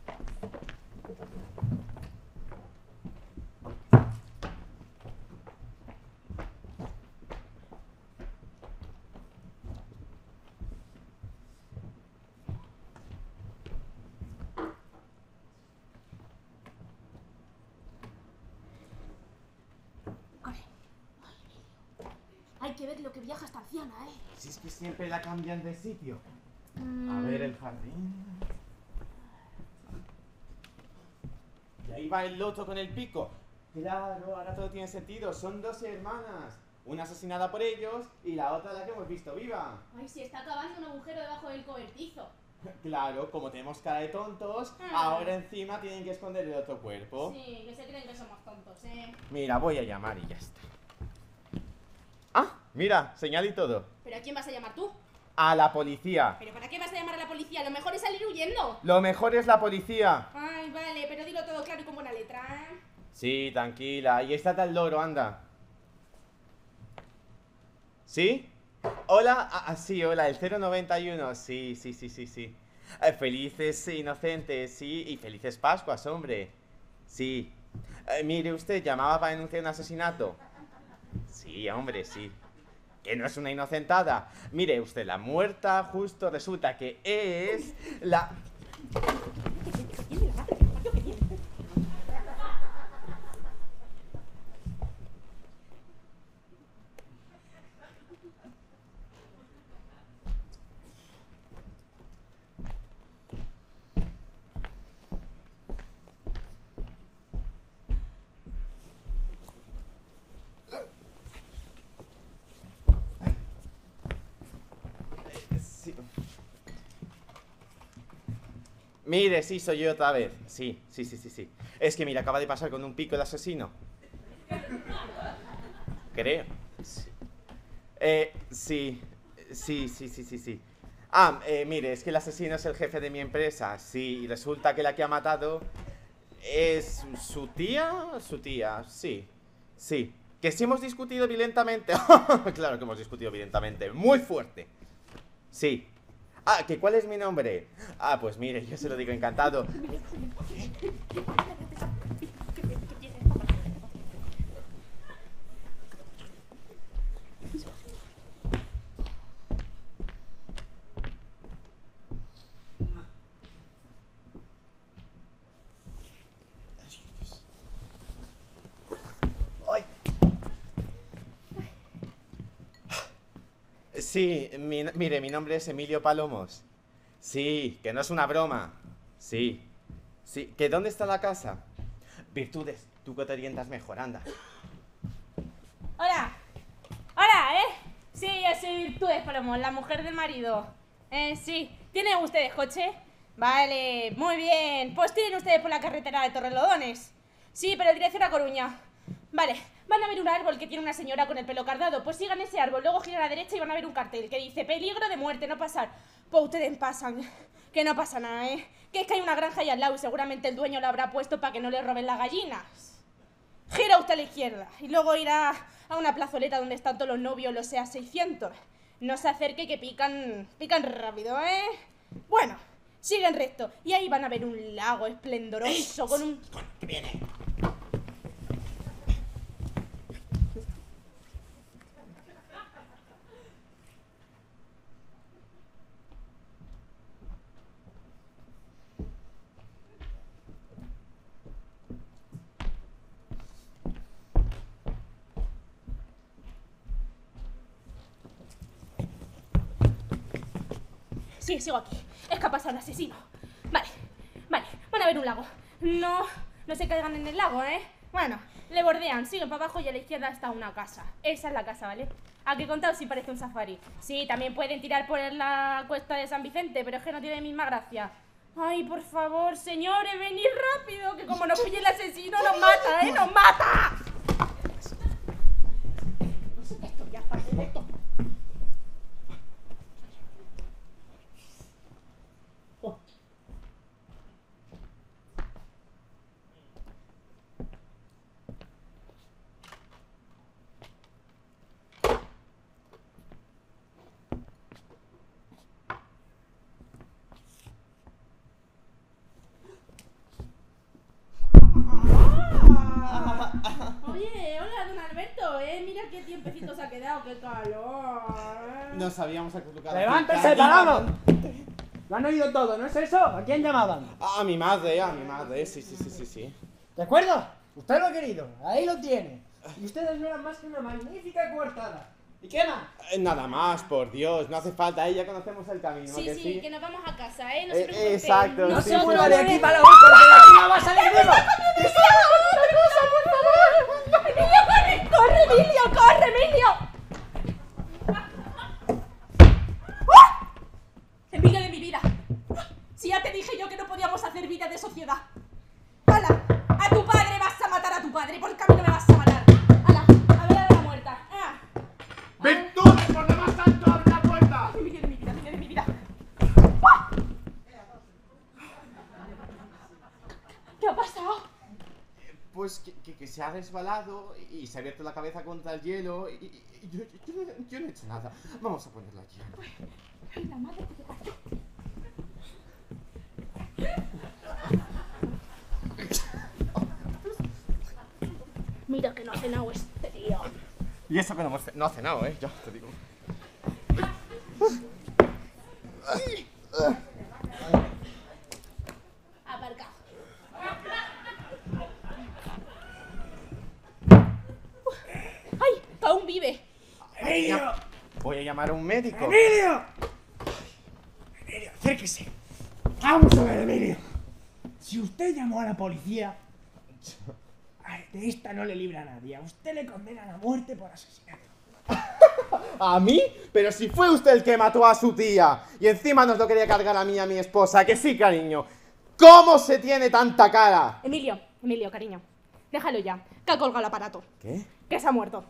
Hay que ver lo que viaja esta anciana, ¿eh? Si es que siempre la cambian de sitio. A ver el jardín. Y ahí va el loto con el pico. Claro, ahora todo tiene sentido. Son dos hermanas. Una asesinada por ellos y la otra la que hemos visto viva. Ay, se está cavando un agujero debajo del cobertizo. Claro, como tenemos cara de tontos, ahora encima tienen que esconder el otro cuerpo. Sí, que se creen que somos tontos, ¿eh? Mira, voy a llamar y ya está. Ah, mira, señal y todo. ¿Pero a quién vas a llamar tú? A la policía. ¿Pero para qué vas a llamar a la policía? Lo mejor es salir huyendo. Lo mejor es la policía. Ay, vale, pero dilo todo claro y con buena letra, ¿eh? Sí, tranquila. Y está el loro, anda. ¿Sí? Hola, sí, hola, el 091. Sí. Felices inocentes, sí, y felices Pascuas, hombre. Sí. Mire usted, llamaba para denunciar un asesinato. Sí, hombre, sí. Que no es una inocentada. Mire usted, la muerta justo resulta que es la... Sí. Mire, sí, soy yo otra vez. Sí. Es que mira, acaba de pasar con un pico el asesino. Creo. Sí. Sí. Mire, es que el asesino es el jefe de mi empresa. Sí, y resulta que la que ha matado es su tía. Sí. Que sí hemos discutido violentamente. Claro que hemos discutido violentamente. Muy fuerte. Sí. ¿Que cuál es mi nombre? Pues mire, yo se lo digo encantado. Sí, mire, mi nombre es Emilio Palomos. Sí, que no es una broma. Sí. ¿Que dónde está la casa? Virtudes, tú que te orientas mejor, anda. Hola, Sí, yo soy Virtudes Palomos, la mujer del marido. Sí, ¿tienen ustedes coche? Vale, muy bien. Pues tienen ustedes por la carretera de Torrelodones. Sí, pero dirección a Coruña. Vale, van a ver un árbol que tiene una señora con el pelo cardado. Pues sigan ese árbol, luego giran a la derecha y van a ver un cartel que dice peligro de muerte, no pasar. Pues ustedes pasan, que no pasa nada, ¿eh? Que es que hay una granja ahí al lado y seguramente el dueño lo habrá puesto para que no le roben las gallinas. Gira usted a la izquierda y luego irá a una plazoleta donde están todos los novios, los SEA 600. No se acerque que pican rápido, ¿eh? Bueno, siguen recto y ahí van a ver un lago esplendoroso con un... ¿Qué viene? Sí, sigo aquí. Es que ha pasado un asesino. Vale. Van a ver un lago. No se caigan en el lago, ¿eh? Bueno, le bordean, siguen para abajo y a la izquierda está una casa. Esa es la casa, ¿vale? ¿A qué contado si parece un safari? Sí, también pueden tirar por la cuesta de San Vicente, pero es que no tiene misma gracia. Ay, por favor, señores, venid rápido, que como nos pille el asesino nos mata, ¡eh! ¡Nos mata! Esto ya está perfecto. Oye, hola, don Alberto, mira qué tiempecito se ha quedado, qué calor. Nos habíamos acostumbrado. ¡Levántese, parado! Lo han oído todo, ¿no es eso? ¿A quién llamaban? A mi madre, sí. ¿De acuerdo? Usted lo ha querido, ahí lo tiene. Y ustedes no eran más que una magnífica coartada. ¿Y qué más? Nada más, por Dios, no hace falta, ya conocemos el camino, Sí, ¿que sí, sí? que nos vamos a casa, no se preocupen. Exacto, No sí, se sí. mueva de aquí para hoy porque de aquí no va a salir vivo. ¡Corre, Emilio, corre, Emilio! Emilio de mi vida. Si ya te dije yo que no podíamos hacer vida de sociedad. ¡Hala! A tu padre vas a matar a tu padre, por el camino me vas a matar. ¡Hala! A ver a la muerta. ¡Virtudes por demás tanto abre la puerta! Emilio de mi vida, Emilio de mi vida. ¿Qué ha pasado? Pues que se ha resbalado y se ha abierto la cabeza contra el hielo y yo no he hecho nada. Vamos a ponerlo allí. Ay, la madre que te parió. Mira que no ha cenado este tío. Y eso que no ha cenado, ya te digo. Aparcado. ¡Ay! ¡Que aún vive! ¡Emilio! Voy a llamar a un médico. ¡Emilio! Emilio, acérquese. Vamos a ver, Emilio. Si usted llamó a la policía, de esta no le libra a nadie. A usted le condenan a muerte por asesinato. ¿A mí? Pero si fue usted el que mató a su tía y encima nos lo quería cargar a mí y a mi esposa, que sí, cariño. ¿Cómo se tiene tanta cara? Emilio, cariño. Déjalo ya, que ha colgado el aparato. ¿Qué? Que se ha muerto.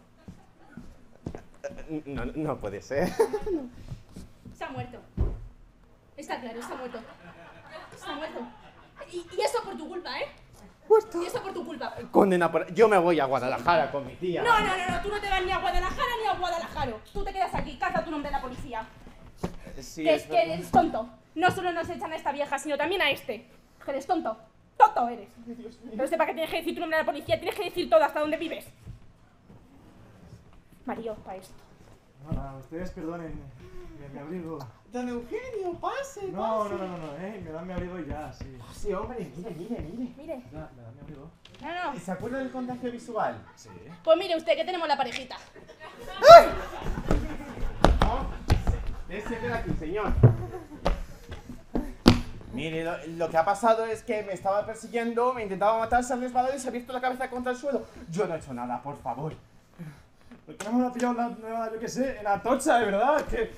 No puede ser. Se ha muerto. Está claro, está muerto. Está muerto. Y eso por tu culpa, ¿eh? Muerto. Y eso por tu culpa. Condena por... Yo me voy a Guadalajara con mi tía. No, tú no te vas ni a Guadalajara ni a Guadalajara. Tú te quedas aquí, caza tu nombre en la policía. Sí, Que es verdad. que eres tonto. No solo nos echan a esta vieja, sino también a este. Que eres tonto. Tonto eres. Pero sepa que tienes que decir tu nombre a la policía, tienes que decir todo hasta dónde vives. Mario, para esto. Hola, ustedes perdonen, me abrigo. Don Eugenio, pase, No, me dan mi abrigo y ya, sí. Sí, hombre, mire. Mire. Me dan mi abrigo. No. ¿Se acuerda del contagio visual? Sí. Pues mire usted que tenemos la parejita. Ese queda aquí, señor. Mire, lo que ha pasado es que me estaba persiguiendo, me intentaba matar, se ha resbalado y se ha abierto la cabeza contra el suelo. Yo no he hecho nada, por favor. ¿Por qué no me la ha pillado la nueva, yo qué sé, en Atocha, de verdad? Que...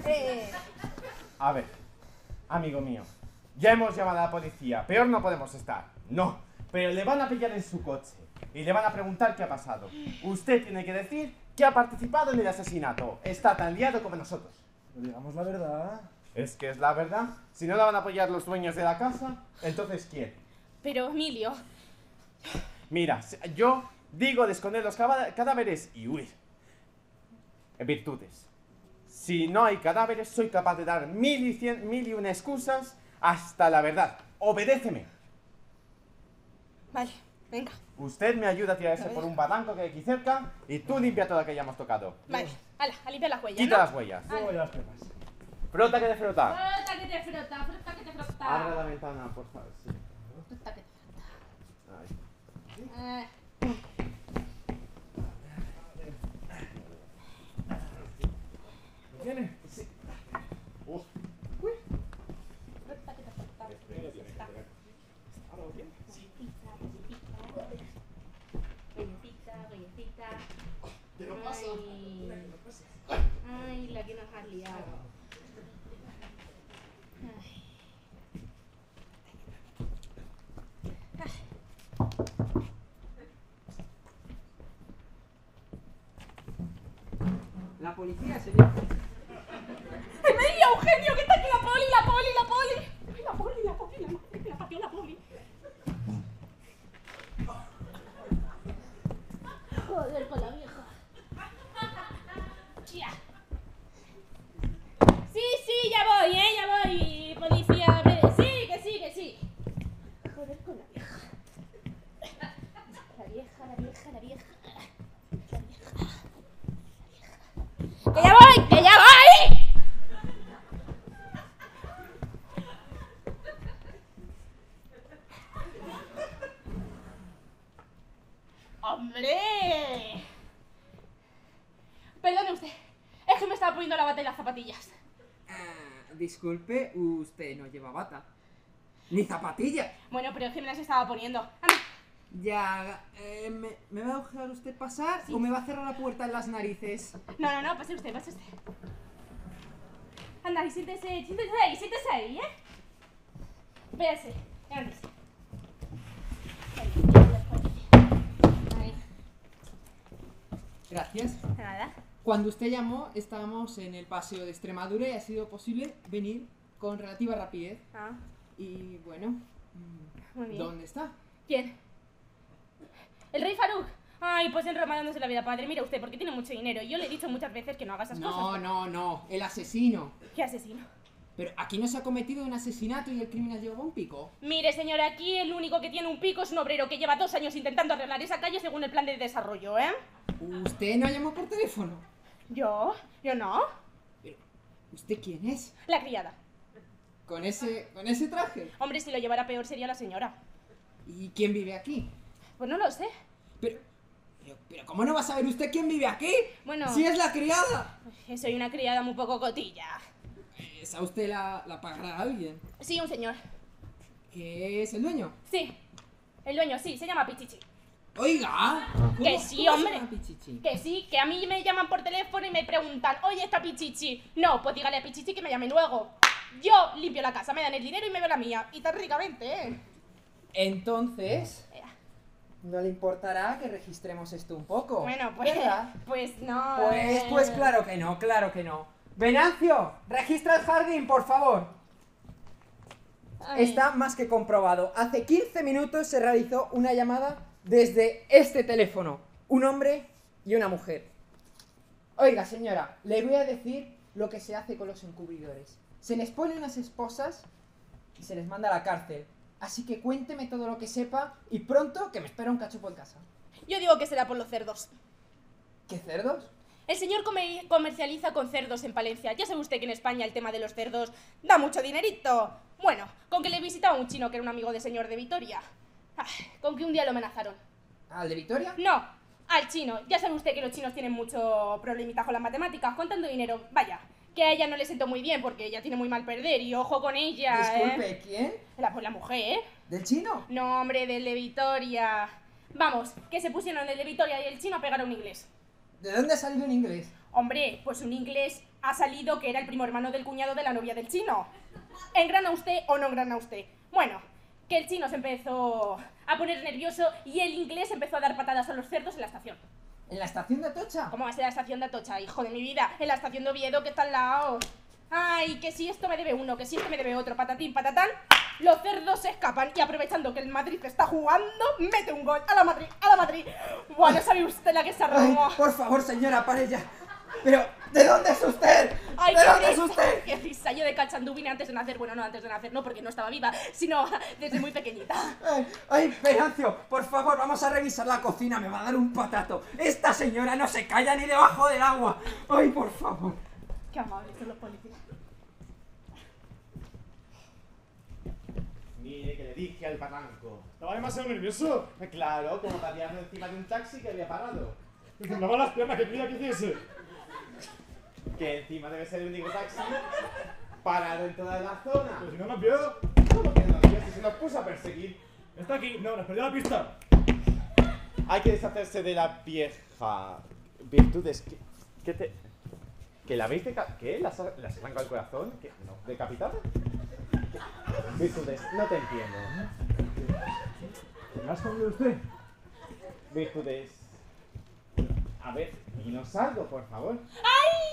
A ver, amigo mío, ya hemos llamado a la policía, peor no podemos estar. No, pero le van a pillar en su coche y le van a preguntar qué ha pasado. Usted tiene que decir que ha participado en el asesinato. Está tan liado como nosotros. Pero digamos la verdad. Es que es la verdad. Si no la van a apoyar los dueños de la casa, entonces ¿quién? Pero Emilio. Mira, yo digo de esconder los cadáveres y huir. Virtudes. Si no hay cadáveres, soy capaz de dar mil y una excusas hasta la verdad. Obedéceme. Vale, venga. Usted me ayuda a tirarse por un barranco que hay aquí cerca y tú limpia todo lo que hayamos tocado. Vale, hala, a limpiar las huellas. Quita ¿no? las huellas. Luego ya las pepas. Frota que de frota. Frota que te frota, frota que te frota. Abre la ventana, por favor. Sí. Frota que te frota. Ahí. ¿Lo tiene? Sí. Frota que te frota. Galletita. Te lo paso. Ay. la policía, señor. ¡Emilia, Eugenio, que está aquí la poli! ¡La poli! ¡La madre que la parió la poli! Joder con la vieja. ¡Tía! Sí, ya voy, ya voy, policía. Sí, que sí. Joder con la vieja. La vieja. ¡Que ya voy! ¡Hombre! Perdone usted, es que me estaba poniendo la bata y las zapatillas. Disculpe, usted no lleva bata. Ni zapatilla. Bueno, pero es que me las estaba poniendo. Anda. Ya, ¿me va a dejar usted pasar o me va a cerrar la puerta en las narices? No, pase usted. Anda, y siéntese ahí, ¿eh? Véase, levantese. Ahí. Gracias. Nada. Cuando usted llamó, estábamos en el paseo de Extremadura y ha sido posible venir con relativa rapidez. Ah, Y bueno, muy bien. ¿dónde está? ¿Quién? ¿El rey Faruk? Ay, pues enromándose la vida, padre. Mira usted, porque tiene mucho dinero. Yo le he dicho muchas veces que no haga esas cosas. No, el asesino. ¿Qué asesino? Pero aquí no se ha cometido un asesinato y el crimen ha llevado un pico. Mire, señora, aquí el único que tiene un pico es un obrero que lleva 2 años intentando arreglar esa calle según el plan de desarrollo, ¿eh? ¿Usted no llamó por teléfono? ¿Yo? ¿Yo no? Pero, ¿usted quién es? La criada. ¿Con ese traje? Hombre, si lo llevara peor sería la señora. ¿Y quién vive aquí? Pues no lo sé. Pero ¿cómo no va a saber usted quién vive aquí? Bueno. ¡Si es la criada! Soy una criada muy poco cotilla. ¿Esa usted la pagará a alguien? Sí, un señor. ¿Qué es el dueño? Sí. El dueño, sí, se llama Pichichi. ¡Oiga! Que sí, ¿Cómo se hombre. llama Pichichi? Que sí, que a mí me llaman por teléfono y me preguntan, oye, ¿está Pichichi? No, pues dígale a Pichichi que me llame luego. Yo limpio la casa, me dan el dinero y me veo la mía. Y tan ricamente, ¿eh? Entonces, ¿no le importará que registremos esto un poco? Bueno, pues... ¿verdad? Pues no... Pues claro que no. Venancio, registra el jardín, por favor. Ay. Está más que comprobado. Hace 15 minutos se realizó una llamada desde este teléfono. Un hombre y una mujer. Oiga, señora, le voy a decir lo que se hace con los encubridores. Se les pone unas esposas y se les manda a la cárcel. Así que cuénteme todo lo que sepa y pronto que me espera un cachopo en casa. Yo digo que será por los cerdos. ¿Qué cerdos? El señor comercializa con cerdos en Palencia. Ya sabe usted que en España el tema de los cerdos da mucho dinerito. Bueno, con que le visitaba un chino que era un amigo del señor de Vitoria. Con que un día lo amenazaron. ¿Al de Vitoria? No, al chino. Ya sabe usted que los chinos tienen mucho problemita con las matemáticas, con tanto dinero. Vaya, que a ella no le sentó muy bien porque ella tiene muy mal perder y ojo con ella, Disculpe, ¿quién? Pues la mujer, ¿eh? ¿Del chino? No, hombre, del de Vitoria. Vamos, que se pusieron el de Vitoria y el chino a pegar a un inglés. ¿De dónde ha salido en inglés? Hombre, pues un inglés ha salido que era el primo hermano del cuñado de la novia del chino. ¿Engrana usted o no engrana usted? Bueno, que el chino se empezó a poner nervioso y el inglés empezó a dar patadas a los cerdos en la estación. ¿En la estación de Atocha? ¿Cómo va a ser la estación de Atocha, hijo de mi vida? En la estación de Oviedo, que está al lado. Ay, que si esto me debe uno, que si esto me debe otro, patatín, patatán. Los cerdos se escapan y aprovechando que el Madrid está jugando, mete un gol a la Madrid, a la Madrid. Bueno, ¿sabe usted la que se arrumó? Por favor, señora, pare ya. Pero, ¿de dónde es usted? Ay, ¿De qué dónde es risa, usted? qué risa. Yo de cachandú vine antes de nacer. Bueno, no antes de nacer, no, porque no estaba viva, sino desde muy pequeñita. Ay, Venancio, por favor, vamos a revisar la cocina, me va a dar un patato. Esta señora no se calla ni debajo del agua. Ay, por favor. Qué amables son los policías. Mire que le dije al barranco. Estaba demasiado nervioso. Claro, como pateando encima de un taxi que había parado. Me temblaban las piernas, que quería que hiciese. Que encima debe ser el único taxi parado en toda la zona. Pero si no nos vio. ¿Cómo que no lo vio? Si se nos puso a perseguir. Está aquí. No, nos perdió la pista. Hay que deshacerse de la vieja virtudes que la habéis ¿qué? ¿Las arranca el corazón? ¿Qué? No, ¿decapitada? Virtudes, no te entiendo. ¿Me has comido usted? Virtudes. A ver, dinos algo, por favor. ¡Ay!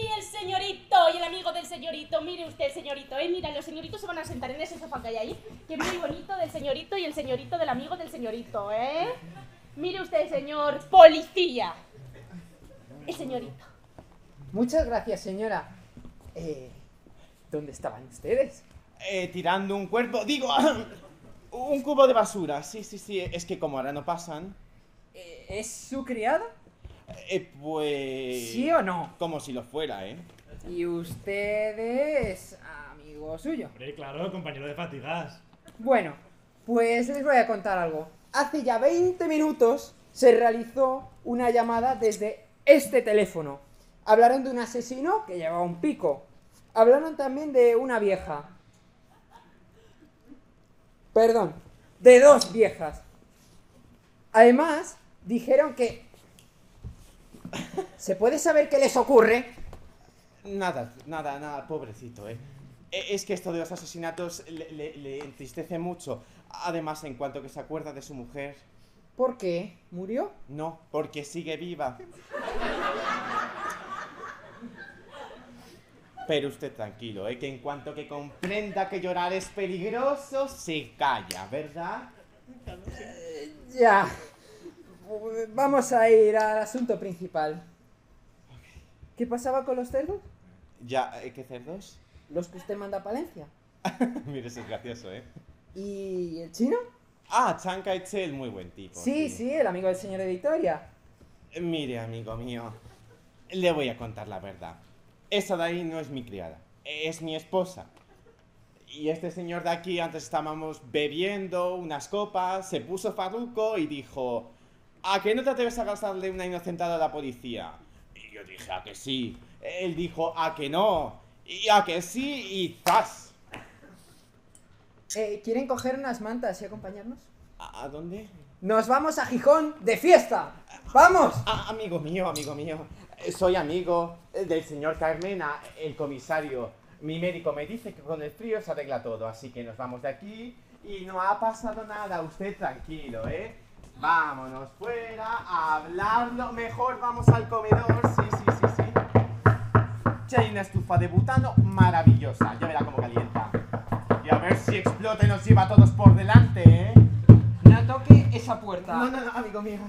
el señorito y el amigo del señorito. Mire usted, señorito, mira, los señoritos se van a sentar en ese sofá que hay ahí, que es muy bonito, del señorito y el señorito del amigo del señorito, ¿eh? Mire usted, señor policía. El señorito. Muchas gracias, señora. ¿Dónde estaban ustedes? Tirando un cuerpo, digo, un cubo de basura. Sí, es que como ahora no pasan, ¿Es su criada? pues... ¿Sí o no? Como si lo fuera, ¿eh? ¿Y usted es amigo suyo? Hombre, claro, compañero de fatigas. Bueno, pues les voy a contar algo. Hace ya 20 minutos se realizó una llamada desde este teléfono. Hablaron de un asesino que llevaba un pico. Hablaron también de una vieja. Perdón, de 2 viejas. Además, dijeron que... ¿Se puede saber qué les ocurre? Nada, pobrecito, ¿eh? Es que esto de los asesinatos le entristece mucho. Además, en cuanto que se acuerda de su mujer... ¿Por qué? ¿Murió? No, porque sigue viva. Pero usted tranquilo, que en cuanto que comprenda que llorar es peligroso, se calla, ¿verdad? Ya. Vamos a ir al asunto principal. ¿Qué pasaba con los cerdos? Ya, ¿qué cerdos? Los que usted manda a Palencia. Mire, eso es gracioso, ¿eh? ¿Y el chino? Ah, Chiang Kai-shek, muy buen tipo. Sí, el amigo del señor de Victoria. Mire, amigo mío, le voy a contar la verdad. Esa de ahí no es mi criada, es mi esposa. Y este señor de aquí, antes estábamos bebiendo unas copas, se puso farruco y dijo: ¿a qué no te atreves a gastarle una inocentada a la policía? Y yo dije: ¿a que sí? Él dijo: ¿a que no? Y a que sí, y ¡zas! ¿Quieren coger unas mantas y acompañarnos? ¿A dónde? ¡Nos vamos a Gijón de fiesta! ¡Vamos! Amigo mío, soy amigo del señor Carmena, el comisario. Mi médico me dice que con el frío se arregla todo, así que nos vamos de aquí y no ha pasado nada. Usted tranquilo, ¿eh? Vámonos fuera a hablarlo. Mejor vamos al comedor. Sí. Ya hay una estufa de butano maravillosa. Ya verá cómo calienta. Y a ver si explota y nos lleva a todos por delante, ¿eh? No toque esa puerta. No, amigo mío.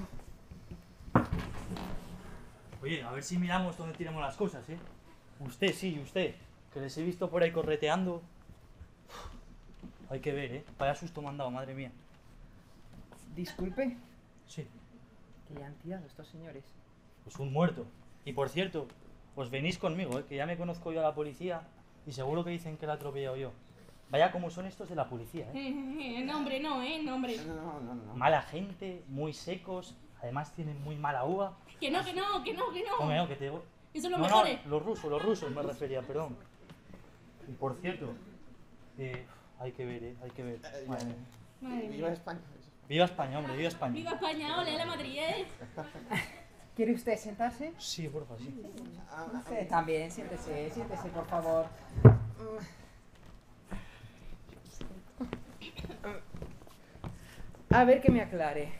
Oye, a ver si miramos dónde tiramos las cosas, ¿eh? Usted, que les he visto por ahí correteando. Hay que ver, ¿eh? Vaya susto me han dado, madre mía. Disculpe, Sí, ¿qué han tirado estos señores? pues un muerto. Y por cierto, os venís conmigo, ¿eh? Que ya me conozco yo a la policía y seguro que dicen que la he atropellado yo. Vaya como son estos de la policía, ¿eh? No, hombre, no, no, hombre. No. Mala gente, muy secos, además tienen muy mala uva. Que no. Hombre, no, que te... Eso es lo No, mejor, ¿eh? los rusos me refería, perdón. Y por cierto, hay que ver, hay que ver. Madre mía. Madre Viva mía. España. Viva España, hombre, viva España. Viva España, ole, la Madrid, ¿eh? ¿Quiere usted sentarse? Sí, porfa, sí. Usted también, siéntese, por favor. A ver que me aclare.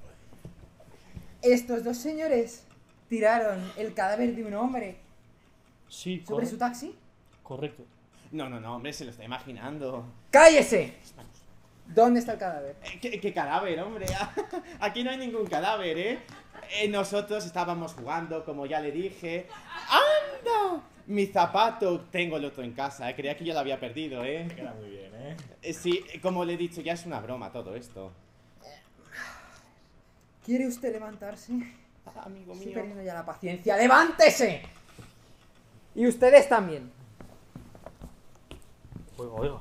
Estos 2 señores tiraron el cadáver de un hombre Sí, sobre su taxi. correcto. No, hombre, se lo está imaginando. ¡Cállese! ¿Dónde está el cadáver? ¿Qué cadáver, hombre? Aquí no hay ningún cadáver, ¿eh? Nosotros estábamos jugando, como ya le dije. ¡Anda! Mi zapato, tengo el otro en casa, creía que yo lo había perdido, ¿eh? Queda muy bien, Sí, como le he dicho, ya es una broma todo esto. ¿Quiere usted levantarse? Amigo Estoy mío. perdiendo ya la paciencia. ¡Levántese! Y ustedes también. Oiga.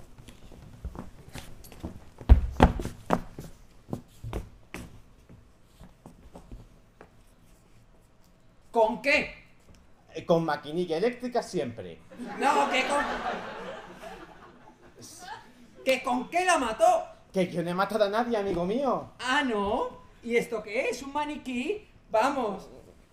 ¿Con qué? Con maquinilla eléctrica siempre. No, ¿Que con qué la mató? Que yo no he matado a nadie, amigo mío. Ah, ¿no? ¿Y esto qué es? ¿Un maniquí? Vamos.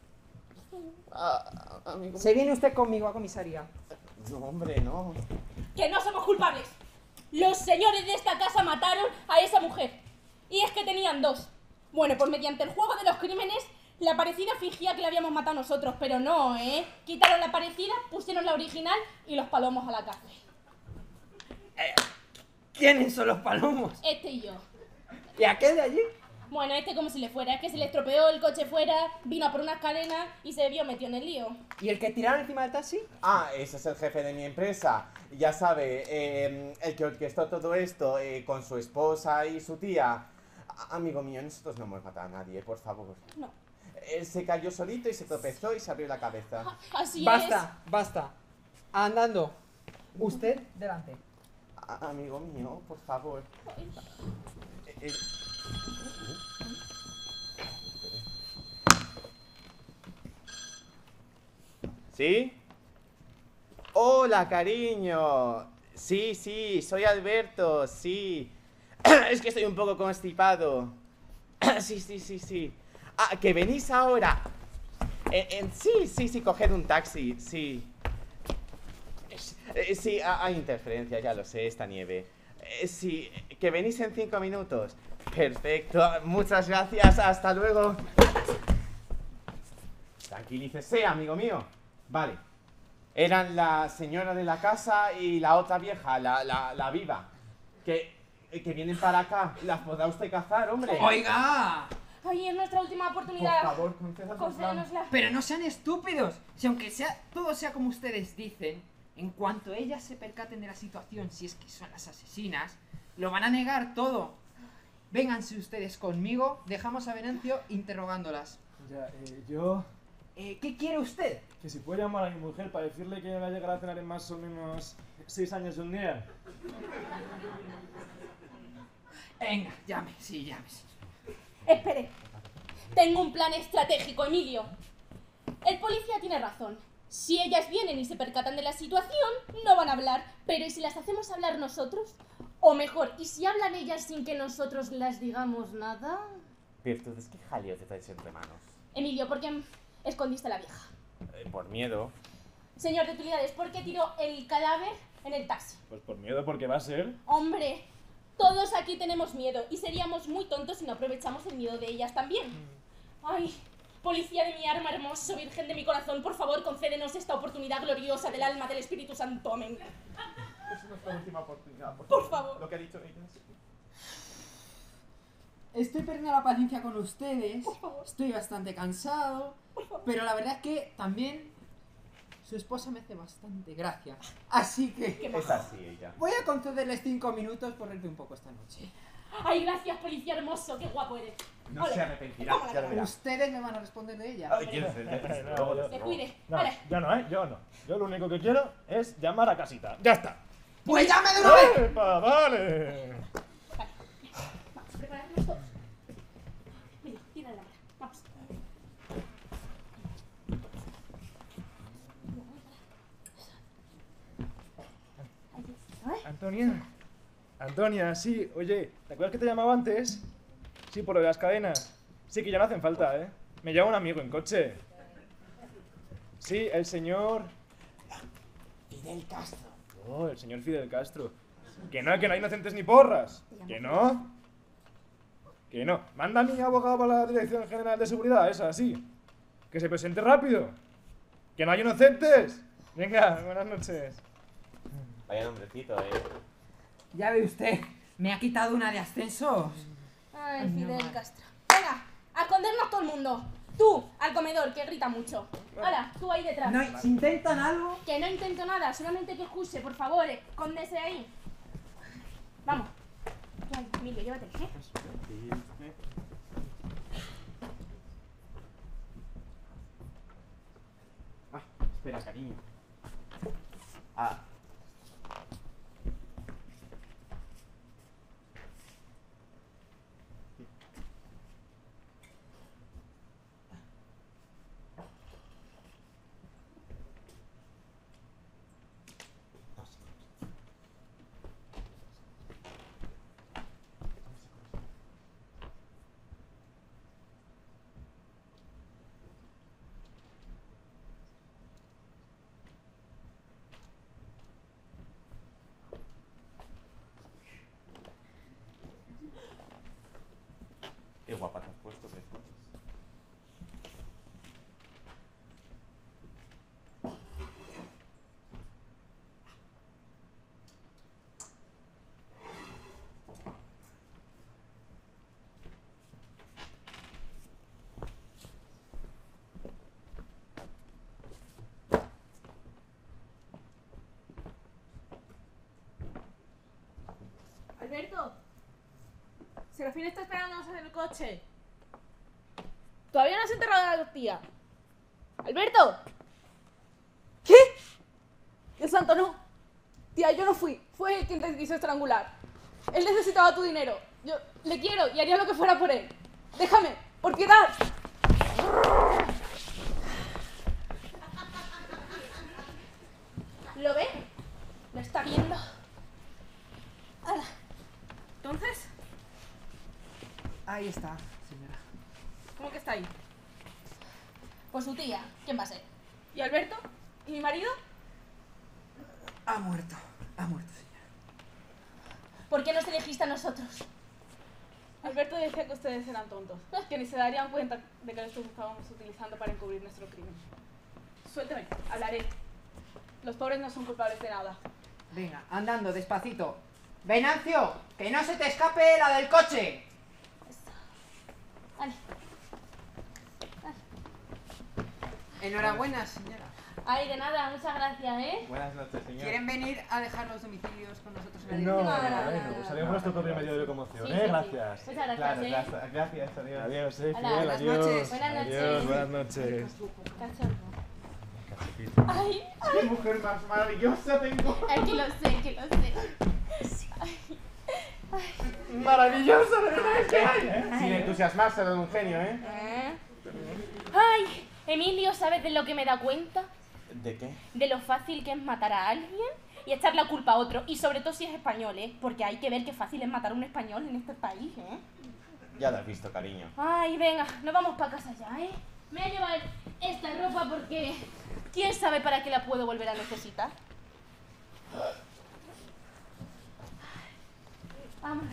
Amigo Se viene usted conmigo a comisaría. No, hombre, no. Que no somos culpables. Los señores de esta casa mataron a esa mujer. Y es que tenían 2. Bueno, pues mediante el juego de los crímenes La parecida fingía que la habíamos matado nosotros, pero no, ¿eh? Quitaron la parecida, pusieron la original y los palomos a la cárcel. ¿Quiénes son los palomos? Este y yo. ¿Y aquel de allí? Bueno, este como si le fuera, es que se le estropeó el coche fuera, vino a por unas cadenas y se vio metido en el lío. ¿Y el que tiraron encima del taxi? Ah, ese es el jefe de mi empresa. Ya sabe, el que orquestó todo esto con su esposa y su tía. Amigo mío, nosotros no hemos matado a nadie, por favor. No. Él se cayó solito y se tropezó y se abrió la cabeza. Así Basta, basta. Andando. Usted delante. Amigo mío, por favor. ¿Sí? Hola, cariño. Sí, sí, soy Alberto, sí. Es que estoy un poco constipado. Sí, sí, sí, sí. Ah, que venís ahora. Sí, sí, sí, coged un taxi, sí. Sí, hay interferencia, ya lo sé, esta nieve. Sí, que venís en 5 minutos. Perfecto, muchas gracias, hasta luego. Tranquilícese, amigo mío. Vale. Eran la señora de la casa y la otra vieja, la viva. Que vienen para acá. Las podrá usted cazar, hombre. ¡Oiga! Ay, es nuestra última oportunidad. Por favor, concédanosla. Concédenosla. Pero no sean estúpidos. Si aunque sea todo sea como ustedes dicen, en cuanto ellas se percaten de la situación, si es que son las asesinas, lo van a negar todo. Vénganse ustedes conmigo, dejamos a Venancio interrogándolas. Ya, yo... ¿Qué quiere usted? Que si puedo llamar a mi mujer para decirle que va a llegar a cenar en más o menos 6 años y un día. Venga, llame, sí, llámese. Espere. Tengo un plan estratégico, Emilio. El policía tiene razón. Si ellas vienen y se percatan de la situación, no van a hablar. Pero ¿y si las hacemos hablar nosotros? O mejor, ¿y si hablan ellas sin que nosotros las digamos nada? Virtudes, ¿qué jaleo te traes entre manos? Emilio, ¿por qué escondiste a la vieja? Por miedo. Señor de utilidades, ¿por qué tiró el cadáver en el taxi? Pues por miedo, porque va a ser... Hombre, todos aquí tenemos miedo y seríamos muy tontos si no aprovechamos el miedo de ellas también. Ay, policía de mi arma, hermoso, virgen de mi corazón, por favor, concédenos esta oportunidad gloriosa del alma del Espíritu Santo. Amén. Es nuestra última oportunidad. Por favor. Lo que ha dicho ellas. Estoy perdiendo la paciencia con ustedes. Estoy bastante cansado. Pero la verdad es que también su esposa me hace bastante gracia. Así que Es así ella. voy a concederles 5 minutos por reírte un poco esta noche. Ay, gracias, policía hermoso, qué guapo eres. No Ole. se arrepentirá, Toma la ya lo cara. verá. Ustedes me van a responder de ella. Ay, ¿quién es el de- No, Que cuide. No, Vale. yo no, yo no. Yo lo único que quiero es llamar a casita. ¡Ya está! ¡Pues llame de una vez! ¡Epa, vale! Vamos, prepararnos todos. Venga, tira la cámara. Vamos. Antonia. Antonia, sí, oye, ¿te acuerdas que te llamaba antes? Sí, por lo de las cadenas. Sí, que ya no hacen falta, ¿eh? Me llama un amigo en coche. Sí, el señor... Fidel Castro. Oh, el señor Fidel Castro. Que no hay inocentes ni porras. Que no. Que no. Manda a mi abogado para la Dirección General de Seguridad, esa, sí. Que se presente rápido. Que no hay inocentes. Venga, buenas noches. Vaya nombrecito, Ya ve usted, me ha quitado una de ascensos. Ay, no, Fidel madre. Castro. Venga, a escondernos todo el mundo. Tú, al comedor, que grita mucho. Ahora, tú ahí detrás. No, si intentan algo... Que no intento nada, solamente que escuche, por favor, escóndese ahí. Vamos. Tú ahí, Emilio, llévate, ¿eh? Espera, cariño. Ah. Alberto, Serafín está esperándonos en el coche. todavía no has enterrado a la tía. Alberto. ¿Qué? Dios santo, no. Tía, yo no fui. Fue él quien te quiso estrangular. Él necesitaba tu dinero. Yo le quiero y haría lo que fuera por él. Déjame, por piedad. ¿Lo ve? ¿Lo está viendo? Ala. Entonces, Ahí está, señora. ¿cómo que está ahí? Pues su tía, ¿quién va a ser? ¿Y Alberto? ¿Y mi marido? Ha muerto, señora. ¿Por qué nos elegiste a nosotros? Alberto decía que ustedes eran tontos, que ni se darían cuenta de que nosotros estábamos utilizando para encubrir nuestro crimen. Suélteme, hablaré. Los pobres no son culpables de nada. Venga, andando, despacito. Venancio, que no se te escape la del coche. Vale. Enhorabuena, señora. Ay, de nada, muchas gracias, ¿eh? Buenas noches, señor. ¿Quieren venir a dejar los domicilios con nosotros en el No, edificio? bueno, usaremos nuestro propio medio de locomoción, Sí, ¿eh? sí, sí. Gracias. Muchas gracias, Claro, ¿eh? gracias, adiós. Adiós, Hola, fiel, buenas adiós. noches. Buenas noches. Adiós, buenas noches. Cachorro. Cachepito. Ay, ¡Qué mujer más maravillosa tengo! ay, que lo sé, que lo sé. ¡Maravillosa, de verdad! Es que hay, Sin entusiasmarse, era un genio, ¿eh? Ay, Emilio, ¿sabes de lo que me da cuenta? ¿De qué? De lo fácil que es matar a alguien y echar la culpa a otro. Y sobre todo si es español, ¿eh? Porque hay que ver qué fácil es matar a un español en este país, ¿eh? Ya lo has visto, cariño. Ay, venga, nos vamos para casa ya, ¿eh? Me voy a llevar esta ropa porque quién sabe para qué la puedo volver a necesitar. Vamos.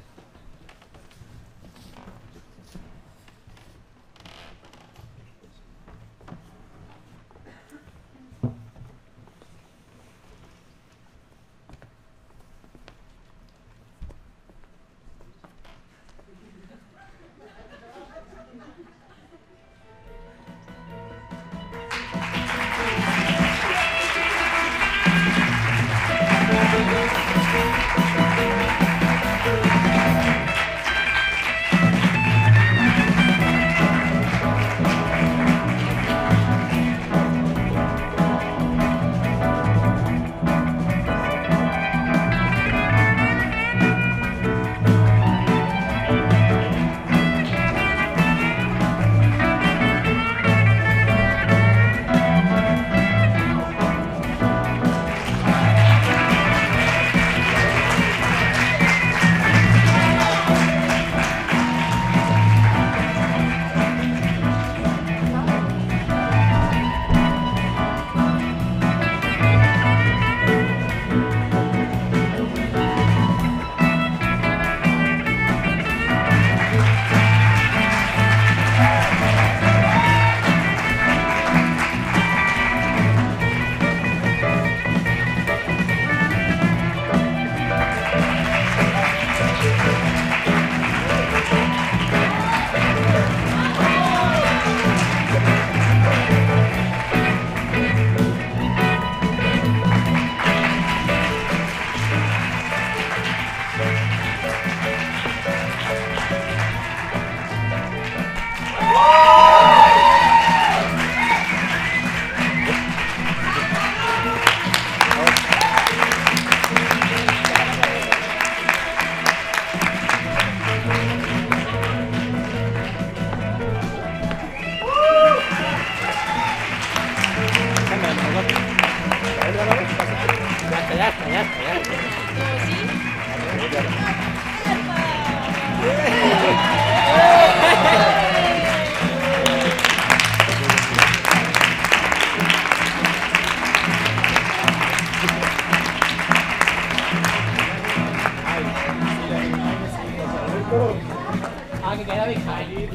Ah, que queda bien.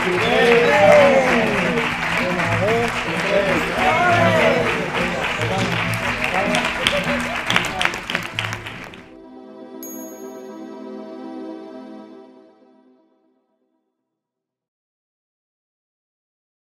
Silencio.